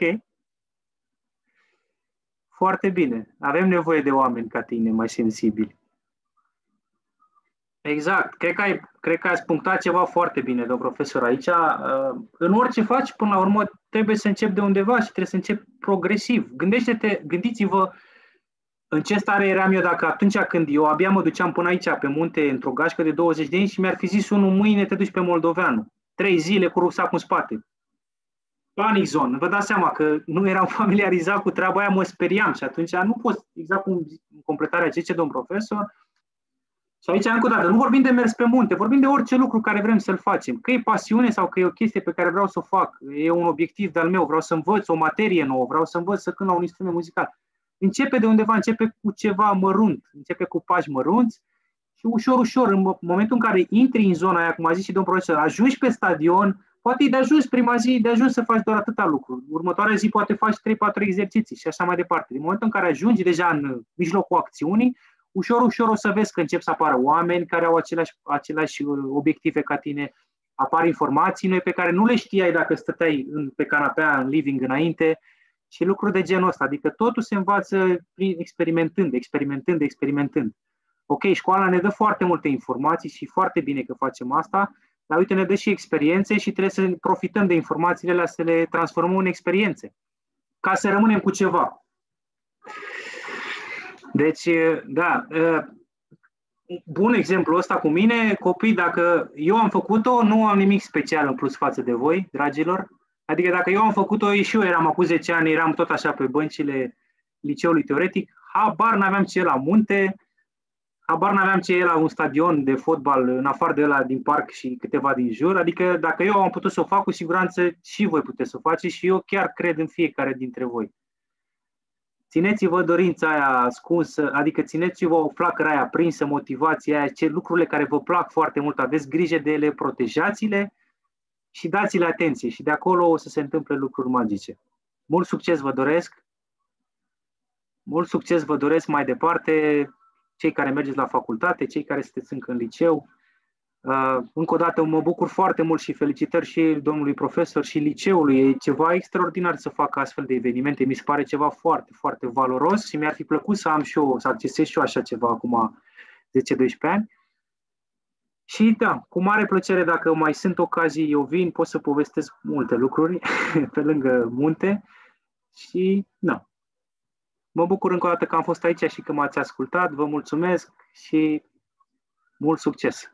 Foarte bine. Avem nevoie de oameni ca tine, mai sensibili. Exact. Cred că ați punctat ceva foarte bine, domn profesor, aici. În orice faci, până la urmă, trebuie să începi de undeva și trebuie să începi progresiv. Gândiți-vă în ce stare eram eu dacă atunci când eu abia mă duceam până aici pe munte într-o gașcă de 20 de ani și mi-ar fi zis unul, mâine te duci pe Moldoveanu. 3 zile cu rucsacul în spate. Panic zone. Vă dați seama că nu eram familiarizat cu treaba aia, mă speriam și atunci nu pot, exact cum în completarea ce zice domn profesor. Și aici, încă o dată, nu vorbim de mers pe munte, vorbim de orice lucru care vrem să-l facem. Că e pasiune sau că e o chestie pe care vreau să o fac, e un obiectiv de-al meu, vreau să învăț o materie nouă, vreau să învăț să cânt la un instrument muzical. Începe de undeva, începe cu ceva mărunt, începe cu pași mărunți și ușor, ușor, în momentul în care intri în zona aia, cum a zis și domnul profesor, ajungi pe stadion, Poate e de ajuns prima zi, de ajuns să faci doar atâta lucru. Următoarea zi poate faci 3-4 exerciții și așa mai departe. Din momentul în care ajungi deja în mijlocul acțiunii, ușor, ușor o să vezi că încep să apară oameni care au aceleași obiective ca tine, apar informații noi pe care nu le știai dacă stăteai pe canapea în living înainte și lucruri de genul ăsta. Adică totul se învață prin experimentând. Ok, școala ne dă foarte multe informații și foarte bine că facem asta, dar uite, ne dă și experiențe și trebuie să profităm de informațiile alea, să le transformăm în experiențe, ca să rămânem cu ceva. Deci, da, bun exemplu ăsta cu mine, copii, dacă eu am făcut-o, nu am nimic special în plus față de voi, dragilor. Adică dacă eu am făcut-o, și eu eram acum 10 ani, eram tot așa pe băncile liceului teoretic, habar n-aveam ce e la munte, habar n-aveam ce e la un stadion de fotbal, în afară de ăla din parc și câteva din jur. Adică dacă eu am putut să o fac, cu siguranță și voi puteți să o faceți și eu chiar cred în fiecare dintre voi. Țineți-vă dorința aia ascunsă, adică țineți-vă o flacără aia aprinsă, motivația aia, lucrurile care vă plac foarte mult, aveți grijă de ele, protejați-le și dați-le atenție și de acolo o să se întâmple lucruri magice. Mult succes vă doresc! Mult succes vă doresc mai departe, cei care mergeți la facultate, cei care sunteți încă în liceu. Încă o dată mă bucur foarte mult și felicitări și domnului profesor și liceului. E ceva extraordinar să facă astfel de evenimente. Mi se pare ceva foarte, foarte valoros și mi-ar fi plăcut să am și eu, să accesez și eu așa ceva acum 10-12 ani. Și da, cu mare plăcere, dacă mai sunt ocazii, eu vin, pot să povestesc multe lucruri pe lângă munte și da. Mă bucur încă o dată că am fost aici și că m-ați ascultat. Vă mulțumesc și mult succes!